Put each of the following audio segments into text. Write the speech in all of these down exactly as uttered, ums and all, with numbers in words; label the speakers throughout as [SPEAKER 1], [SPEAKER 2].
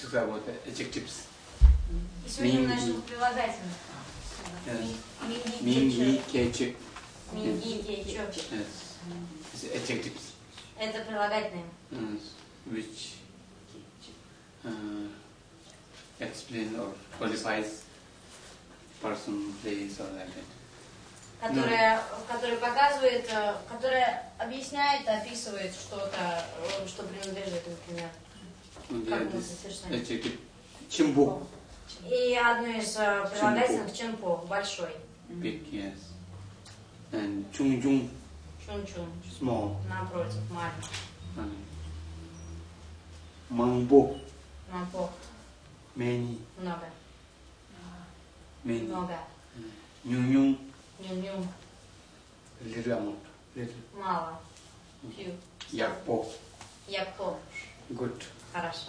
[SPEAKER 1] talk about the adjectives.
[SPEAKER 2] Сегодня начнем прилагательных.
[SPEAKER 1] Минги, кечи.
[SPEAKER 2] Минги, кечи.
[SPEAKER 1] It's adjectives.
[SPEAKER 2] Это прилагательные.
[SPEAKER 1] Uh, which uh, explain or qualifies person, place or like that.
[SPEAKER 2] Которая, которая показывает, которая объясняет, описывает что-то, что принадлежит, например.
[SPEAKER 1] Adjective чимбу.
[SPEAKER 2] И одно из прилагательных чимпо, большой.
[SPEAKER 1] Big, yes. And чунг-чунг.
[SPEAKER 2] Чун-чун.
[SPEAKER 1] Small.
[SPEAKER 2] Напротив, маленький.
[SPEAKER 1] Мамбо.
[SPEAKER 2] Мамбо.
[SPEAKER 1] Many.
[SPEAKER 2] Много.
[SPEAKER 1] Many.
[SPEAKER 2] Много.
[SPEAKER 1] Ню-ню.
[SPEAKER 2] Ню-ню.
[SPEAKER 1] Little amount. Little.
[SPEAKER 2] Мало. Few.
[SPEAKER 1] Якпо.
[SPEAKER 2] Якпо.
[SPEAKER 1] Good.
[SPEAKER 2] Хорошо.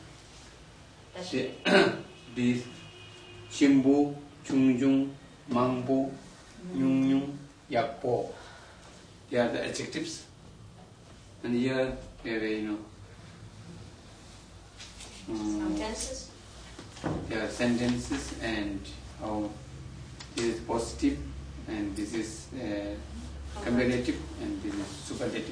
[SPEAKER 1] These чимбу, чунг-чунг, мамбо, ню-ню, якпо. They are the adjectives. And here we have, you know, um,
[SPEAKER 2] sentences.
[SPEAKER 1] There are sentences and how this is positive and this is uh, comparative and this is superlative.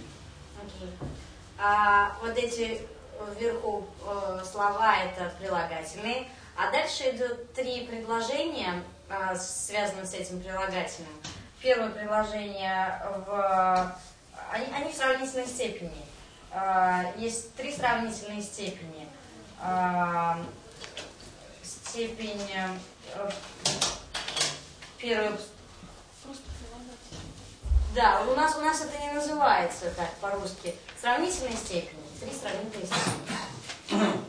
[SPEAKER 2] А вот эти вверху э, слова это прилагательные, а дальше идут три предложения, э, связанные с этим прилагательным. Первое предложение в они, они в сравнительной степени. Э, есть три сравнительные степени. Э, степень э, первый. Да, у нас у нас это не называется так по-русски. Сравнительные степени. Три сравнительные степени.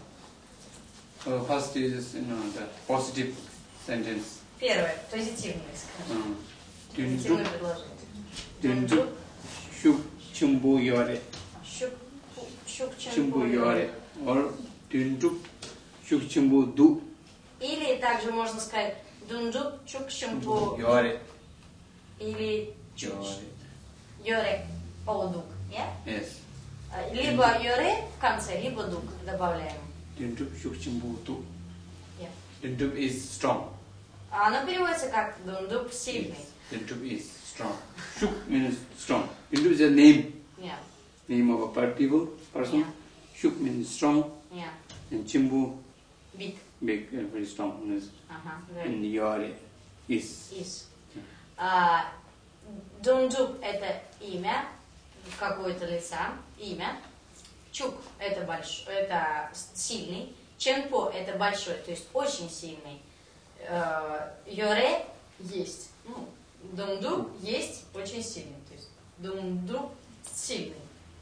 [SPEAKER 1] So first is, you know, the positive sentence.
[SPEAKER 2] Первое, позитивное, скажем.
[SPEAKER 1] Uh,
[SPEAKER 2] Позитивное предложение.
[SPEAKER 1] Дунджу шук чумбу йоре.
[SPEAKER 2] Шук
[SPEAKER 1] Чумбу
[SPEAKER 2] чумбу
[SPEAKER 1] йоре. Or дунджу шук чумбу ду.
[SPEAKER 2] Или также можно сказать дунджу чук чумбу
[SPEAKER 1] йоре.
[SPEAKER 2] Или
[SPEAKER 1] Йоре.
[SPEAKER 2] йоре оудук. Yeah?
[SPEAKER 1] Yes.
[SPEAKER 2] Либо йоре в конце, либо дук добавляем.
[SPEAKER 1] Dundub shuk chimbu du.
[SPEAKER 2] Yeah.
[SPEAKER 1] Dundub is strong.
[SPEAKER 2] Оно переводится как дундук сильный.
[SPEAKER 1] Dundub is strong. Shuk means strong. Dundub is a name.
[SPEAKER 2] Yeah.
[SPEAKER 1] Name of a per people, person.
[SPEAKER 2] Yeah.
[SPEAKER 1] Shuk means strong.
[SPEAKER 2] Yeah.
[SPEAKER 1] And chimbu,
[SPEAKER 2] Big.
[SPEAKER 1] big, uh, very strong.
[SPEAKER 2] Ага.
[SPEAKER 1] And yore is.
[SPEAKER 2] Is. А, Дундук это имя какое-то лица, имя. Чук это большой, это сильный. Ченпо это большой, то есть очень сильный. Э, Йоре есть. Ну, Дундук есть очень сильный. То есть Дундук сильный.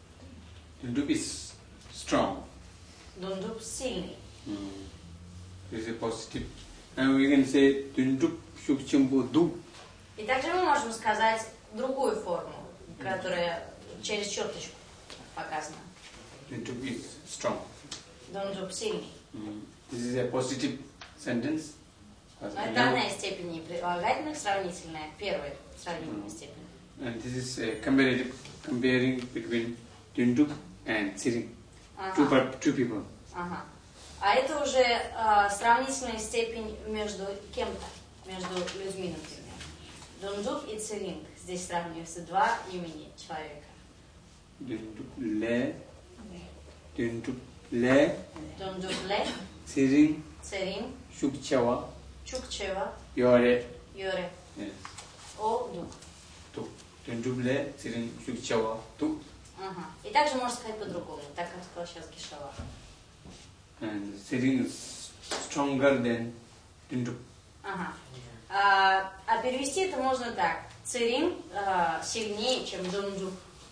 [SPEAKER 1] Dundub is strong.
[SPEAKER 2] Дундук сильный.
[SPEAKER 1] Mm. This is a positive. And we can say Dundub shuk chimbu du.
[SPEAKER 2] И также мы можем сказать другую форму, которая через черточку показана.
[SPEAKER 1] Dundub is strong.
[SPEAKER 2] Дундук сильный.
[SPEAKER 1] Mm. This is a positive sentence.
[SPEAKER 2] Но это одна из степеней прилагательных, сравнительная, первая сравнительная степень.
[SPEAKER 1] And this is a comparative, comparing between Dundub and Siring. Two,
[SPEAKER 2] Ага.
[SPEAKER 1] two people.
[SPEAKER 2] Ага. А это уже э, сравнительная степень между кем-то, между людьми, например. Дундук и Циринг. Здесь сравниваются два имени человека.
[SPEAKER 1] Dundub le, Dundub le,
[SPEAKER 2] Дундук Ле,
[SPEAKER 1] Siring,
[SPEAKER 2] Циринг,
[SPEAKER 1] Shukchawa,
[SPEAKER 2] Чукчева,
[SPEAKER 1] Yore.
[SPEAKER 2] Йоре,
[SPEAKER 1] Yes.
[SPEAKER 2] О, Дук.
[SPEAKER 1] Tu. Dundub le, Siring, Shukchawa, tu.
[SPEAKER 2] Ага. И также можно сказать по-другому, так как сказал сейчас Гишава.
[SPEAKER 1] And Siring is stronger than Dundub.
[SPEAKER 2] Ага. А, а перевести это можно так. Цирин а, сильнее, чем Дундук.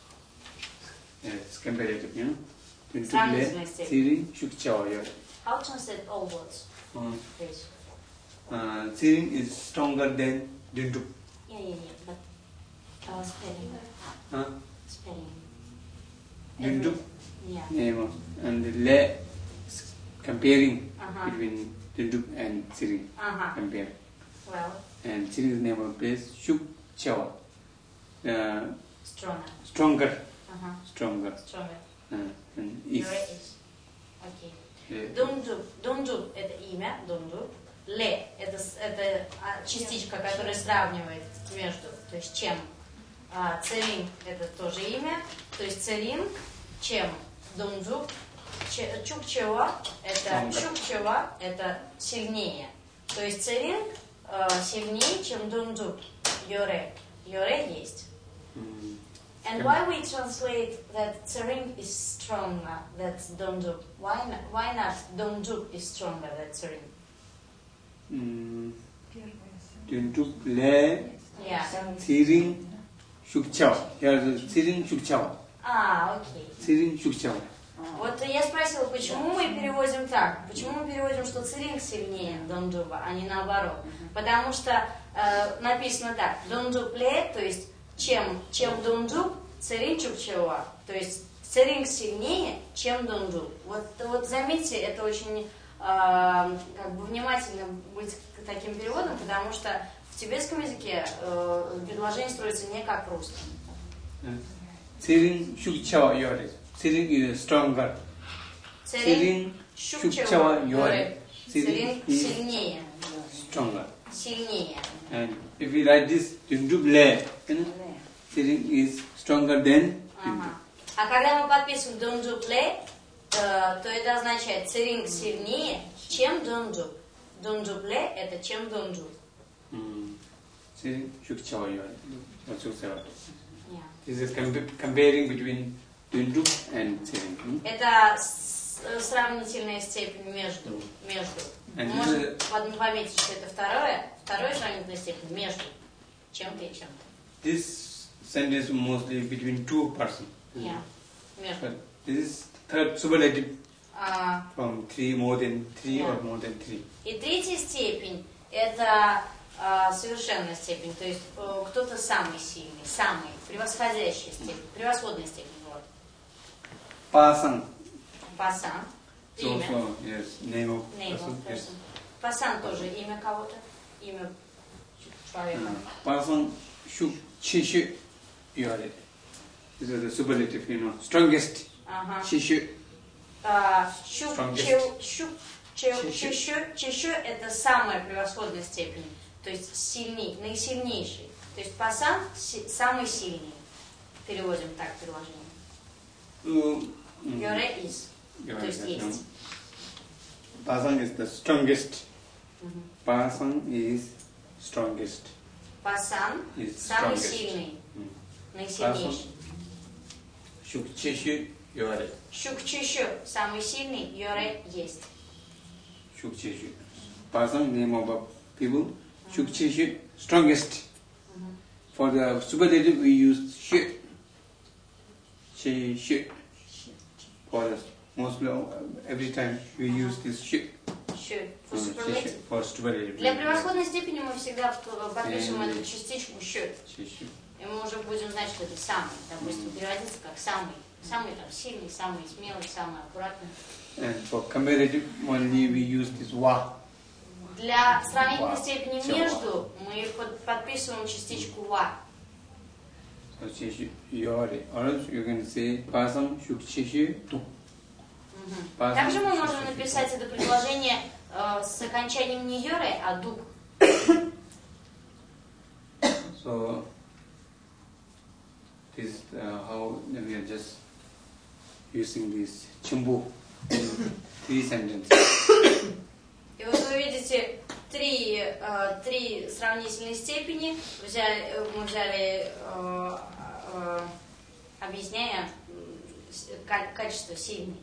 [SPEAKER 1] Yes, comparative, you know. Dundub
[SPEAKER 2] Сравнительная
[SPEAKER 1] le,
[SPEAKER 2] степень.
[SPEAKER 1] Siring, Shukchawa, Yore.
[SPEAKER 2] How to translate all words,
[SPEAKER 1] Uh,
[SPEAKER 2] please?
[SPEAKER 1] uh, Siring is stronger than Dundub.
[SPEAKER 2] Yeah, yeah, yeah. But uh, spelling.
[SPEAKER 1] Huh?
[SPEAKER 2] Spelling.
[SPEAKER 1] Dundub.
[SPEAKER 2] Yeah.
[SPEAKER 1] Name of, and le is comparing
[SPEAKER 2] Uh-huh.
[SPEAKER 1] between Dundub and Siring.
[SPEAKER 2] Uh-huh.
[SPEAKER 1] Compare.
[SPEAKER 2] Well,
[SPEAKER 1] And Siring's name of place Shukchawa. Uh,
[SPEAKER 2] stronger.
[SPEAKER 1] stronger.
[SPEAKER 2] Uh-huh.
[SPEAKER 1] Stronger.
[SPEAKER 2] Stronger.
[SPEAKER 1] Uh, and
[SPEAKER 2] Your
[SPEAKER 1] is.
[SPEAKER 2] is. Okay. Дунджуб. Дунджуб – это имя, дунджуб. Ле – это, это частичка, которая сравнивает между, то есть чем. А, церин – это тоже имя, то есть церин, чем дунджуб. Чукчева – это чукчева – это сильнее. То есть церин э, сильнее, чем дунджуб. Йоре. Йоре есть. And why we translate that Tsering is stronger than Donjuk? Why not, why not Donjuk is stronger than Tsering?
[SPEAKER 1] Donjuk le
[SPEAKER 2] Yeah.
[SPEAKER 1] Tsering Shukchao. Here Tsering Shukchao.
[SPEAKER 2] А, окей.
[SPEAKER 1] Tsering Shukchao.
[SPEAKER 2] Вот я спросила, почему мы переводим так? Почему мы переводим, что Церинг сильнее Донджуба, а не наоборот? Потому что э, написано так: Донджуб ле, то есть чем, чем Донджуб, Церинг чукчева. То есть Церинг сильнее, чем Донджуб. Вот, вот заметьте, это очень э, как бы внимательно быть к таким переводам, потому что в тибетском языке э, предложение строится не как в русском.
[SPEAKER 1] Церинг Shukchao Yore. Tsering is stronger.
[SPEAKER 2] Церинг чукчева Йоре. Церинг сильнее.
[SPEAKER 1] Stronger.
[SPEAKER 2] Сильнее.
[SPEAKER 1] And if we write this Dundub le, then Tsering is stronger than
[SPEAKER 2] Ага. А когда мы подписываем Донджуб ле, то это означает Церинг сильнее, чем Донджуб. Донджуб ле это чем Донджуб.
[SPEAKER 1] Tsering Shukchao Yore.
[SPEAKER 2] Yeah.
[SPEAKER 1] This is comparing between Dundub and Tsering.
[SPEAKER 2] Это сравнительная степень между. между.
[SPEAKER 1] And
[SPEAKER 2] Можно
[SPEAKER 1] this,
[SPEAKER 2] пометить, что это второе, второе сравнительная степень между чем-то и чем-то.
[SPEAKER 1] this sentence mostly between two persons.
[SPEAKER 2] Yeah. Между.
[SPEAKER 1] But this is third superlative
[SPEAKER 2] А,
[SPEAKER 1] from three, more than three
[SPEAKER 2] Yeah.
[SPEAKER 1] or more than three.
[SPEAKER 2] И третья степень – это а, совершенная степень, то есть э, кто-то самый сильный, самый, превосходящая степень, превосходная степень. Вот.
[SPEAKER 1] Pasang.
[SPEAKER 2] Пасан –
[SPEAKER 1] So,
[SPEAKER 2] имя.
[SPEAKER 1] so, yes, name of
[SPEAKER 2] Name
[SPEAKER 1] person.
[SPEAKER 2] of
[SPEAKER 1] Yes.
[SPEAKER 2] person. Пасан тоже имя кого-то, имя человека.
[SPEAKER 1] Pasang Shuk Chishu Yore. This is the superlative, you know, strongest.
[SPEAKER 2] Ага.
[SPEAKER 1] Chishu.
[SPEAKER 2] А, щу-
[SPEAKER 1] Strongest.
[SPEAKER 2] чел- щу- чел-
[SPEAKER 1] Чищу.
[SPEAKER 2] чищу- чищу – это самая превосходная степень, то есть сильней, наисильнейший. То есть пасан – си- самый сильный. Переводим так предложение.
[SPEAKER 1] Mm.
[SPEAKER 2] Йоре из.
[SPEAKER 1] Yore,
[SPEAKER 2] То есть
[SPEAKER 1] yes, no.
[SPEAKER 2] есть.
[SPEAKER 1] Pasang is the strongest.
[SPEAKER 2] Мгм.
[SPEAKER 1] Pasang is strongest.
[SPEAKER 2] Пасан
[SPEAKER 1] Is
[SPEAKER 2] самый
[SPEAKER 1] strongest.
[SPEAKER 2] сильный,
[SPEAKER 1] Mm.
[SPEAKER 2] наисильнейший.
[SPEAKER 1] Shuk Chishu Yore.
[SPEAKER 2] Щукчищу самый сильный, Йоре есть.
[SPEAKER 1] Shuk Chishu. Pasang, name of a people. Shuk Chishu, strongest.
[SPEAKER 2] Мгм.
[SPEAKER 1] For the superlative, we use shu. Chishu. For the mostly uh, every time we use this shu.
[SPEAKER 2] Щу.
[SPEAKER 1] Mm,
[SPEAKER 2] Суперлатив.
[SPEAKER 1] chishu. For superlative.
[SPEAKER 2] Для превосходной степени мы всегда подпишем
[SPEAKER 1] Мгм.
[SPEAKER 2] эту частичку щу.
[SPEAKER 1] Chishu.
[SPEAKER 2] И мы уже будем знать, что это самый. Допустим, переводится как самый. Самый там сильный, самый смелый, самый аккуратный.
[SPEAKER 1] And for comparative only we use this wa.
[SPEAKER 2] Для сравнительной
[SPEAKER 1] Ва.
[SPEAKER 2] степени
[SPEAKER 1] Всё
[SPEAKER 2] между мы под- подписываем частичку ва.
[SPEAKER 1] So chishu yore. Or else you can say pasang shuk chishu tu.
[SPEAKER 2] Мгм.
[SPEAKER 1] Пазл.
[SPEAKER 2] Также мы можем написать это предложение э, с окончанием не йоре, а дук.
[SPEAKER 1] So this is uh, how we are just using this chimbu in three sentences.
[SPEAKER 2] И вот вы видите три, э, три сравнительные степени. Взяли, э, мы взяли, э, э, объясняя м, с- ка- качество сильный.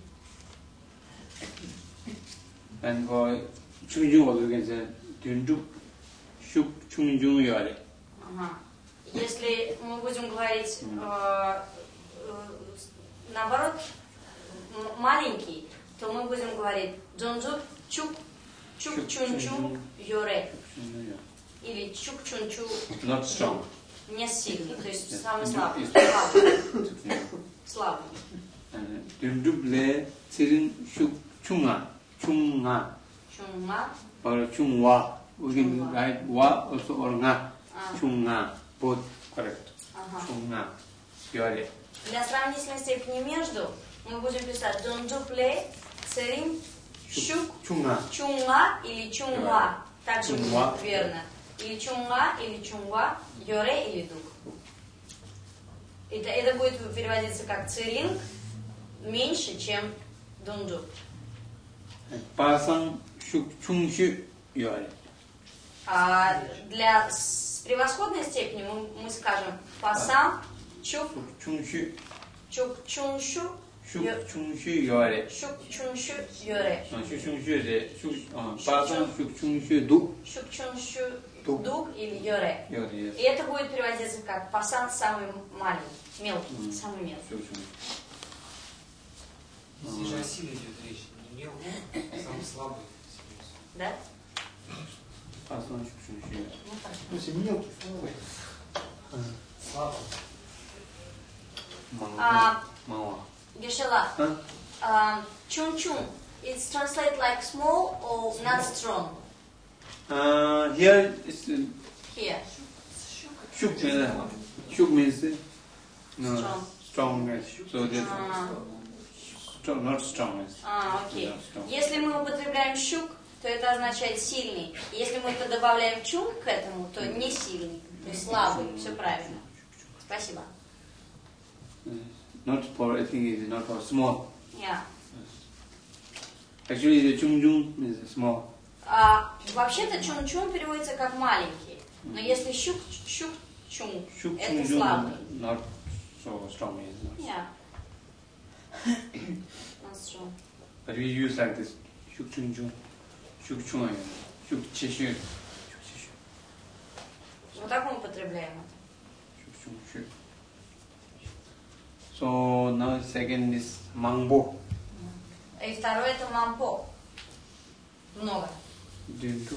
[SPEAKER 1] And for chungjung also you can say dundu shuk chungjung yore.
[SPEAKER 2] Ага. Если мы будем говорить э, э, наоборот, м- маленький, то мы будем говорить джонджу чук чук чунчу йоре или чук чунчу
[SPEAKER 1] Not strong.
[SPEAKER 2] не сильный, то есть
[SPEAKER 1] Yes.
[SPEAKER 2] самый
[SPEAKER 1] Is-
[SPEAKER 2] слабый,
[SPEAKER 1] is-
[SPEAKER 2] слабый, слабый.
[SPEAKER 1] And dundu le tsirin shuk chunga chunga
[SPEAKER 2] Чунга.
[SPEAKER 1] or chungwa. We can
[SPEAKER 2] Chungwa.
[SPEAKER 1] write wa also or nga.
[SPEAKER 2] А,
[SPEAKER 1] Chunga. Both correct.
[SPEAKER 2] ага.
[SPEAKER 1] Chunga yore.
[SPEAKER 2] Для сравнительной степени между мы будем писать джонджу пле церин Щук.
[SPEAKER 3] Чунга.
[SPEAKER 2] Чунга или чунга. Также
[SPEAKER 3] Чунга.
[SPEAKER 2] будет верно. Или чунга, или чунга, йоре или дук. Это, это будет переводиться как циринг меньше, чем дундук.
[SPEAKER 3] Пасан шук чунши йоре.
[SPEAKER 2] А для с превосходной степени мы, мы скажем пасан, чук,
[SPEAKER 3] Чунши.
[SPEAKER 2] чук чуншу,
[SPEAKER 3] Шук
[SPEAKER 2] ё-
[SPEAKER 3] чунши йоре.
[SPEAKER 2] щук чуншу йоре.
[SPEAKER 3] 아, шук чунши ре. шук 아, пасан шук чунши ду.
[SPEAKER 2] Щук чуншу
[SPEAKER 3] Дук.
[SPEAKER 2] дук или йоре.
[SPEAKER 3] йоре.
[SPEAKER 2] И это будет переводиться как пасан самый маленький, мелкий,
[SPEAKER 3] Мгм.
[SPEAKER 2] самый мелкий.
[SPEAKER 3] шук чунши.
[SPEAKER 4] Здесь же о силе идет речь. Не мелкий, а самый слабый.
[SPEAKER 2] Да?
[SPEAKER 3] пасан шук чунши.
[SPEAKER 2] Ну хорошо.
[SPEAKER 4] Если мелкий, слабый. Слабый.
[SPEAKER 2] А,
[SPEAKER 3] Мама.
[SPEAKER 2] Гешела,
[SPEAKER 3] А?
[SPEAKER 2] um, chun-chun, it's translated like small or not strong
[SPEAKER 3] Uh, here is uh,
[SPEAKER 2] here.
[SPEAKER 3] shuk means shuk means uh, no,
[SPEAKER 2] Strong.
[SPEAKER 3] strong as so that
[SPEAKER 2] А,
[SPEAKER 3] strong, not strong as
[SPEAKER 2] а, окей.
[SPEAKER 3] Yeah, strong.
[SPEAKER 2] Если мы употребляем щук, то это означает сильный. Если мы добавляем чун к этому, то не сильный, то есть слабый. Все правильно. Спасибо.
[SPEAKER 3] Uh, not for I think it is not for small.
[SPEAKER 2] Yeah.
[SPEAKER 3] Actually, the chung chung means small.
[SPEAKER 2] А, вообще-то чун-чун переводится как маленький. Но если щук, щук, чун,
[SPEAKER 3] Shuk
[SPEAKER 2] это
[SPEAKER 3] chung chung
[SPEAKER 2] слабый.
[SPEAKER 3] not so strong is not.
[SPEAKER 2] Yeah. Not strong.
[SPEAKER 3] But we use like this shuk chung chung, shuk chung, shuk chi shu, shuk chi shu,
[SPEAKER 2] Вот так мы употребляем это.
[SPEAKER 3] shuk chung shu. So now second is mangbo.
[SPEAKER 2] И второе это мампо. Много.
[SPEAKER 3] Dintu,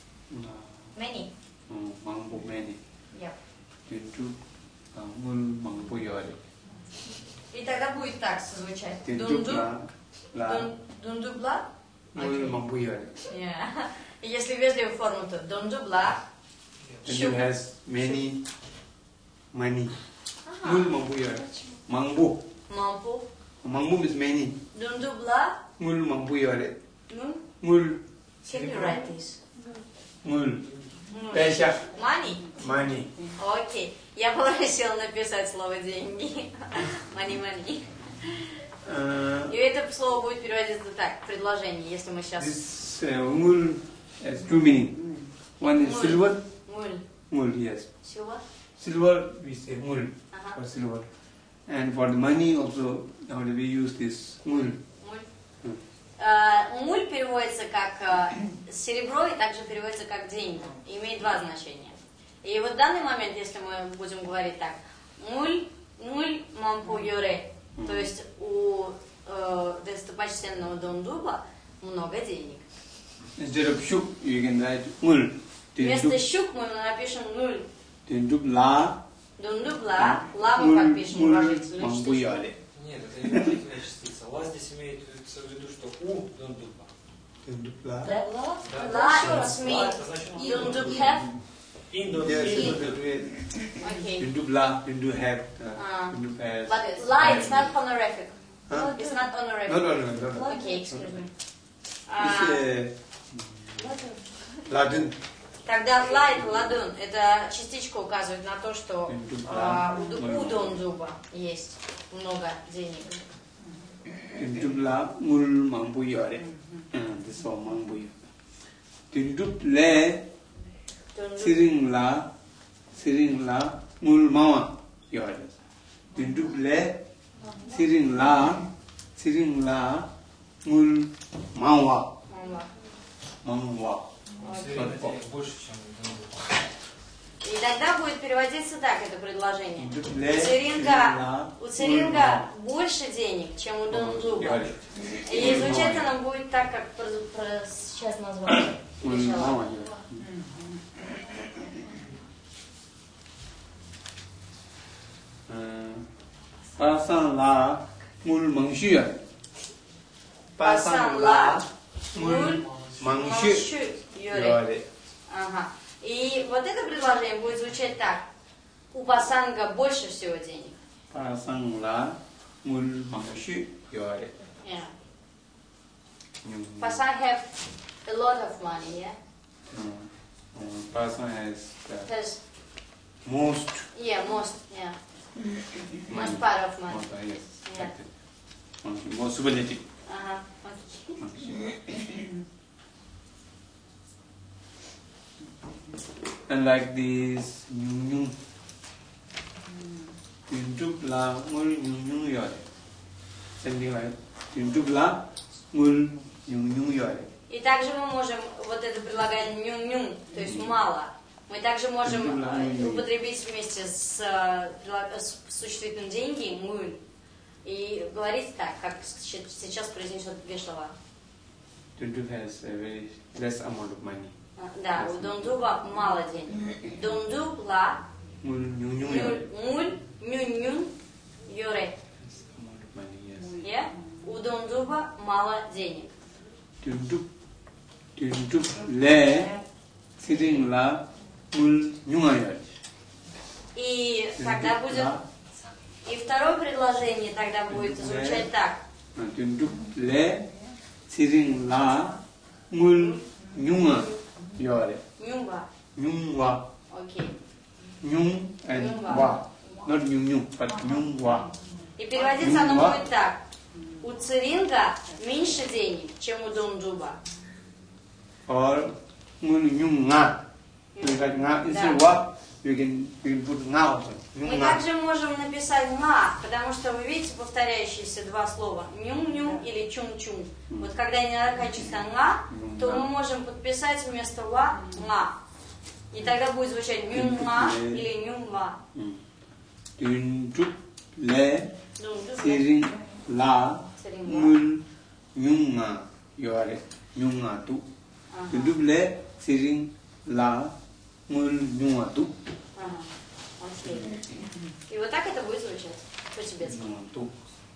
[SPEAKER 2] Many.
[SPEAKER 3] mangbo many.
[SPEAKER 2] Yep.
[SPEAKER 3] Dintu, mul mangbo yore.
[SPEAKER 2] И тогда будет так звучать.
[SPEAKER 3] Dintu
[SPEAKER 2] Дунду,
[SPEAKER 3] la la
[SPEAKER 2] дун- дундубла.
[SPEAKER 3] mul
[SPEAKER 2] Окей.
[SPEAKER 3] mangbo yore.
[SPEAKER 2] Yeah. И если вежливую форму, то дундубла.
[SPEAKER 3] Then
[SPEAKER 2] Щук.
[SPEAKER 3] it has many, many.
[SPEAKER 2] Ага.
[SPEAKER 3] Mul mangbo yore. Mangbo.
[SPEAKER 2] Мампу.
[SPEAKER 3] Mangbo means many.
[SPEAKER 2] Дундубла.
[SPEAKER 3] Mul mangbo yore.
[SPEAKER 2] Ну,
[SPEAKER 3] Mul,
[SPEAKER 2] can you write this?
[SPEAKER 3] mul.
[SPEAKER 2] Ну,
[SPEAKER 3] Пеша.
[SPEAKER 2] Money.
[SPEAKER 3] Money.
[SPEAKER 2] Окей. Я попросила написать слово деньги. Money, money.
[SPEAKER 3] Uh,
[SPEAKER 2] И это слово будет переводиться так, предложение, если мы сейчас...
[SPEAKER 3] this uh, mul has two meaning. One is
[SPEAKER 2] Mul.
[SPEAKER 3] silver.
[SPEAKER 2] Муль.
[SPEAKER 3] Mul, yes.
[SPEAKER 2] Сила.
[SPEAKER 3] Silver, we say mul
[SPEAKER 2] Ага.
[SPEAKER 3] for silver. And for the money also, nowadays we use this mul.
[SPEAKER 2] Муль.
[SPEAKER 3] Mm.
[SPEAKER 2] Э, Муль переводится как э, серебро и также переводится как деньги. И имеет два значения. И вот в данный момент, если мы будем говорить так, муль, муль мампу йоре, то есть у э, достопочтенного Дундуба много денег.
[SPEAKER 3] Instead of shuk, you can write mul.
[SPEAKER 2] Вместо
[SPEAKER 3] Dindub,
[SPEAKER 2] щук мы напишем нуль.
[SPEAKER 3] dindub la,
[SPEAKER 2] Дундуб ла, ла мы
[SPEAKER 3] mul,
[SPEAKER 2] подпишем
[SPEAKER 3] mul
[SPEAKER 2] уважительную
[SPEAKER 3] mangbu
[SPEAKER 2] частицу.
[SPEAKER 3] yore.
[SPEAKER 4] Нет, это не положительная частица. Ла здесь имеется в виду, что у дундуба.
[SPEAKER 3] Dindub la.
[SPEAKER 2] Да?
[SPEAKER 4] Да.
[SPEAKER 2] Ла еще раз
[SPEAKER 4] Ла
[SPEAKER 2] ми.
[SPEAKER 4] это значит
[SPEAKER 2] Дундуб хэв.
[SPEAKER 4] ин дундуба.
[SPEAKER 3] Yes,
[SPEAKER 2] Окей.
[SPEAKER 3] dindub la, dindub have,
[SPEAKER 2] Ah.
[SPEAKER 3] uh, dindub has.
[SPEAKER 2] But ла it's not honorific.
[SPEAKER 3] Huh?
[SPEAKER 2] It's not honorific.
[SPEAKER 3] No, no, no, no. no.
[SPEAKER 2] Окей, excuse me.
[SPEAKER 3] It's
[SPEAKER 2] А,
[SPEAKER 3] uh, Latin.
[SPEAKER 2] Тогда ла это ладун, это частичка указывает на то, что а, у, ду- у Дундуба есть много денег.
[SPEAKER 3] Dindub la, mul mangbu yore. Uh, this one mangbu yore. Dindub le,
[SPEAKER 2] Дундуб.
[SPEAKER 3] siring la, siring la, mul mama yore. Dindub le, siring la, siring la, mul mawa,
[SPEAKER 2] Мама.
[SPEAKER 3] mawa.
[SPEAKER 4] Серебряный денег больше, чем дундуба.
[SPEAKER 2] И тогда будет переводиться так, это предложение.
[SPEAKER 3] Dindub
[SPEAKER 2] У
[SPEAKER 3] le,
[SPEAKER 2] Церинга, у
[SPEAKER 3] mul
[SPEAKER 2] Церинга
[SPEAKER 3] mawa.
[SPEAKER 2] больше денег, чем у Дундуба.
[SPEAKER 3] Yore.
[SPEAKER 2] И звучать оно будет так, как про- про- сейчас назвали.
[SPEAKER 3] Mul mawa yore. Uh, Pasan la, mul mangshu yore.
[SPEAKER 2] Пасан ла,
[SPEAKER 3] mul
[SPEAKER 2] Мамщу,
[SPEAKER 3] mangshu
[SPEAKER 2] Юрий.
[SPEAKER 3] yore.
[SPEAKER 2] Ага. И вот это предложение будет звучать так. У Пасанга больше всего денег.
[SPEAKER 3] Pasan la, mul mangshu yore.
[SPEAKER 2] Yeah. Пасан have a lot of money, yeah?
[SPEAKER 3] Uh, uh, person has uh,
[SPEAKER 2] Has,
[SPEAKER 3] most
[SPEAKER 2] yeah, most, yeah.
[SPEAKER 3] money.
[SPEAKER 2] Most part of money.
[SPEAKER 3] Most, uh, yes,
[SPEAKER 2] Yeah.
[SPEAKER 3] like that. Okay, more superlative.
[SPEAKER 2] Ага, окей.
[SPEAKER 3] Okay. And like this, nyung nyung la mul nyung nyung yore. Something like nyung la mul nyung nyung yore.
[SPEAKER 2] И также мы можем вот это прилагать нюн-нюн, то есть мало. Мы также можем э, употребить вместе с, э, прилаг- с существительным деньги муль и говорить так, как щ- сейчас произнесет две слова.
[SPEAKER 3] Tuntu has a very less amount of money.
[SPEAKER 2] А, Да, у Дондуба мало денег. Дондуб ла
[SPEAKER 3] Mul nyung nyung yore.
[SPEAKER 2] муль нюн-нюн йоре.
[SPEAKER 3] Less amount of money, yes.
[SPEAKER 2] Я? У Дондуба мало денег.
[SPEAKER 3] Tuntu tuntu le sitting la mul nyung yore.
[SPEAKER 2] И тогда будет... И второе предложение тогда будет звучать так.
[SPEAKER 3] Tuntu le sitting la mul nyung yore.
[SPEAKER 2] Нюмба.
[SPEAKER 3] Nyung wa.
[SPEAKER 2] Окей.
[SPEAKER 3] Nyung and wa. Not nyung nyung, but nyung wa.
[SPEAKER 2] И переводиться оно
[SPEAKER 3] Нюмба.
[SPEAKER 2] будет так. У Циринга меньше денег, чем у Дондуба.
[SPEAKER 3] Or mul nyung nga. You got nga instead of
[SPEAKER 2] Да.
[SPEAKER 3] wa, you can you can put nga also.
[SPEAKER 2] Мы
[SPEAKER 3] Nyung nga.
[SPEAKER 2] также можем написать «ма», потому что вы видите повторяющиеся два слова «нюм-нюм» или «чум-чум». Вот когда не оканчивается «га», то мы можем подписать вместо «ва» «ма». И тогда будет звучать «нюм-ма» или «нюм-ва».
[SPEAKER 3] Tuntu le
[SPEAKER 2] Дондуб.
[SPEAKER 3] sitting la
[SPEAKER 2] Sitting la.
[SPEAKER 3] mul nyung nga yore. Nyung nga tu.
[SPEAKER 2] Ага.
[SPEAKER 3] Tuntu le sitting la mul nyung nga tu.
[SPEAKER 2] Ага. Окей. И вот так это будет звучать по-тибетски.
[SPEAKER 3] Nyung nga tu.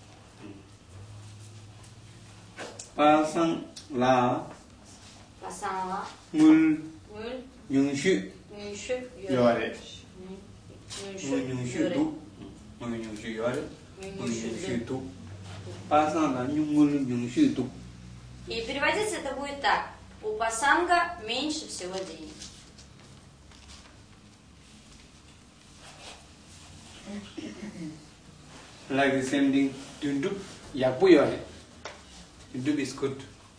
[SPEAKER 3] Pasang la
[SPEAKER 2] Пасанла,
[SPEAKER 3] mul
[SPEAKER 2] муль,
[SPEAKER 3] nyung shu
[SPEAKER 2] нюнши,
[SPEAKER 3] yore.
[SPEAKER 2] нюнши,
[SPEAKER 3] Mul nyung shu
[SPEAKER 2] йоре.
[SPEAKER 3] tu. Mul nyung shu yore. Mul
[SPEAKER 2] Нюнши,
[SPEAKER 3] nyung
[SPEAKER 2] йоре.
[SPEAKER 3] shu tu. Pasang la nyung mul nyung shu tu.
[SPEAKER 2] И переводиться это будет так. У пасанга меньше всего денег.
[SPEAKER 3] Like the same thing, tuntu yapu yore. Tuntu is good.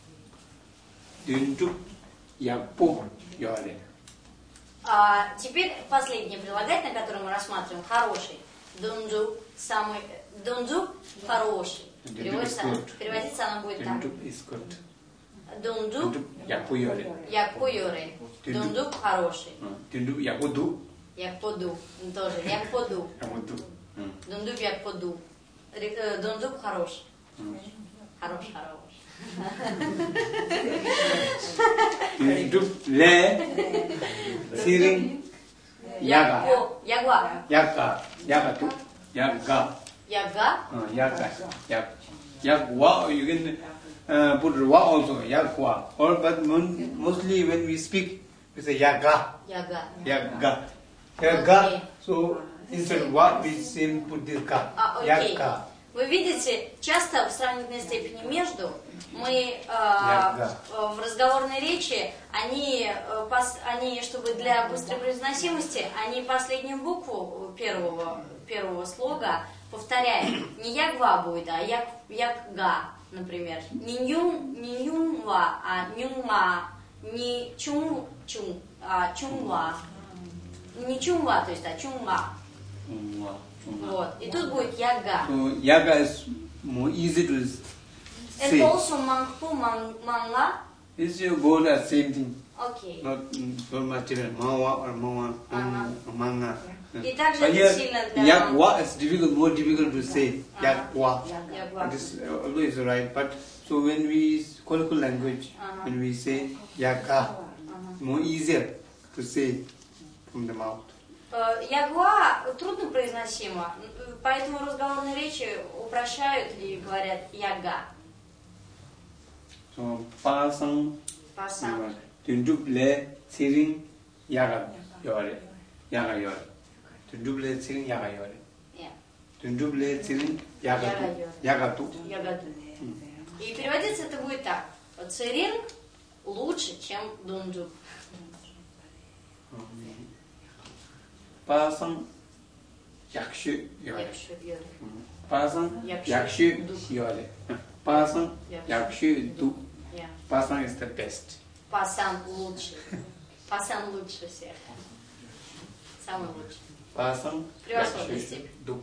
[SPEAKER 3] Tuntu yapu yore.
[SPEAKER 2] А теперь последнее прилагательное, которое мы рассматриваем, хороший. Дунджу самый, дунджу хороший.
[SPEAKER 3] Дунджу
[SPEAKER 2] Переводится,
[SPEAKER 3] is good.
[SPEAKER 2] переводиться оно будет так.
[SPEAKER 3] Tuntu is good.
[SPEAKER 2] Дунджу
[SPEAKER 3] Tuntu yapu yore.
[SPEAKER 2] як пойоре.
[SPEAKER 3] Дунджу.
[SPEAKER 2] Дунджу хороший.
[SPEAKER 3] Tuntu yapu du.
[SPEAKER 2] Як поду. Тоже. Як поду.
[SPEAKER 3] Yapu du.
[SPEAKER 2] Дундуб як поду. Ре- э, Дундуб хороший. Хорош, хорош.
[SPEAKER 3] Tuntu le sitting yaga.
[SPEAKER 2] О, ягва.
[SPEAKER 3] Yaga. Yaga tu. Yaga.
[SPEAKER 2] Яга.
[SPEAKER 3] Uh, yaga. Yag. Yagwa. You can uh, put wa also. Yagwa. Or but mon- mostly when we speak, we say yaga.
[SPEAKER 2] Яга.
[SPEAKER 3] Yaga. Yaga.
[SPEAKER 2] Okay.
[SPEAKER 3] So instead of wa, we say put this ka.
[SPEAKER 2] А, окей.
[SPEAKER 3] Yaga.
[SPEAKER 2] Вы видите, часто в сравнительной степени между мы э,
[SPEAKER 3] Яга.
[SPEAKER 2] э, в разговорной речи, они, э, пос- они, чтобы для быстрой произносимости, они последнюю букву первого, первого слога повторяют. Не ягва будет, а як, ягга, например. Не нюм, не нюмва, а нюма. Не чум-чум, а чумва. Не чумва, то есть, а чумва.
[SPEAKER 3] Chungwa, chungwa.
[SPEAKER 2] Вот. И тут будет яга.
[SPEAKER 3] So yaga is more easy to
[SPEAKER 2] And
[SPEAKER 3] say.
[SPEAKER 2] also mangpu, mang, mangla.
[SPEAKER 3] It's your goal as same thing.
[SPEAKER 2] Окей.
[SPEAKER 3] Not mm, so much different. Mawa or mawa,
[SPEAKER 2] Ага.
[SPEAKER 3] or manga.
[SPEAKER 2] И также
[SPEAKER 3] But
[SPEAKER 2] это
[SPEAKER 3] here,
[SPEAKER 2] сильно для
[SPEAKER 3] yakwa is difficult, more difficult to say.
[SPEAKER 2] Ага.
[SPEAKER 3] Yakwa.
[SPEAKER 2] Ягва.
[SPEAKER 3] It is uh, always right. But so when we colloquial language,
[SPEAKER 2] Ага.
[SPEAKER 3] when we say yaga,
[SPEAKER 2] Ага.
[SPEAKER 3] more easier to say from the mouth.
[SPEAKER 2] Э, Ягва трудно произносимо, поэтому разговорные речи упрощают и говорят яга.
[SPEAKER 3] So pasang,
[SPEAKER 2] Пасан.
[SPEAKER 3] tunjuk le siring yaga yore, yaga yore. Tunjuk le siring yaga yore.
[SPEAKER 2] Yeah.
[SPEAKER 3] Tunjuk le siring yaga tu,
[SPEAKER 2] Yaga
[SPEAKER 3] yaga tu.
[SPEAKER 2] Ягаду. И переводиться это будет так. Цирин лучше, чем Дунджуб.
[SPEAKER 3] Пасан якши йоре.
[SPEAKER 2] Якши йоре.
[SPEAKER 3] Пасан якши йоре. Пасан якши ду.
[SPEAKER 2] Yeah.
[SPEAKER 3] Пасан is the best.
[SPEAKER 2] Пасан лучше. Пасан лучше всех. Самый лучший.
[SPEAKER 3] Пасан
[SPEAKER 2] Превосходная
[SPEAKER 3] якши
[SPEAKER 2] степень.
[SPEAKER 3] ду.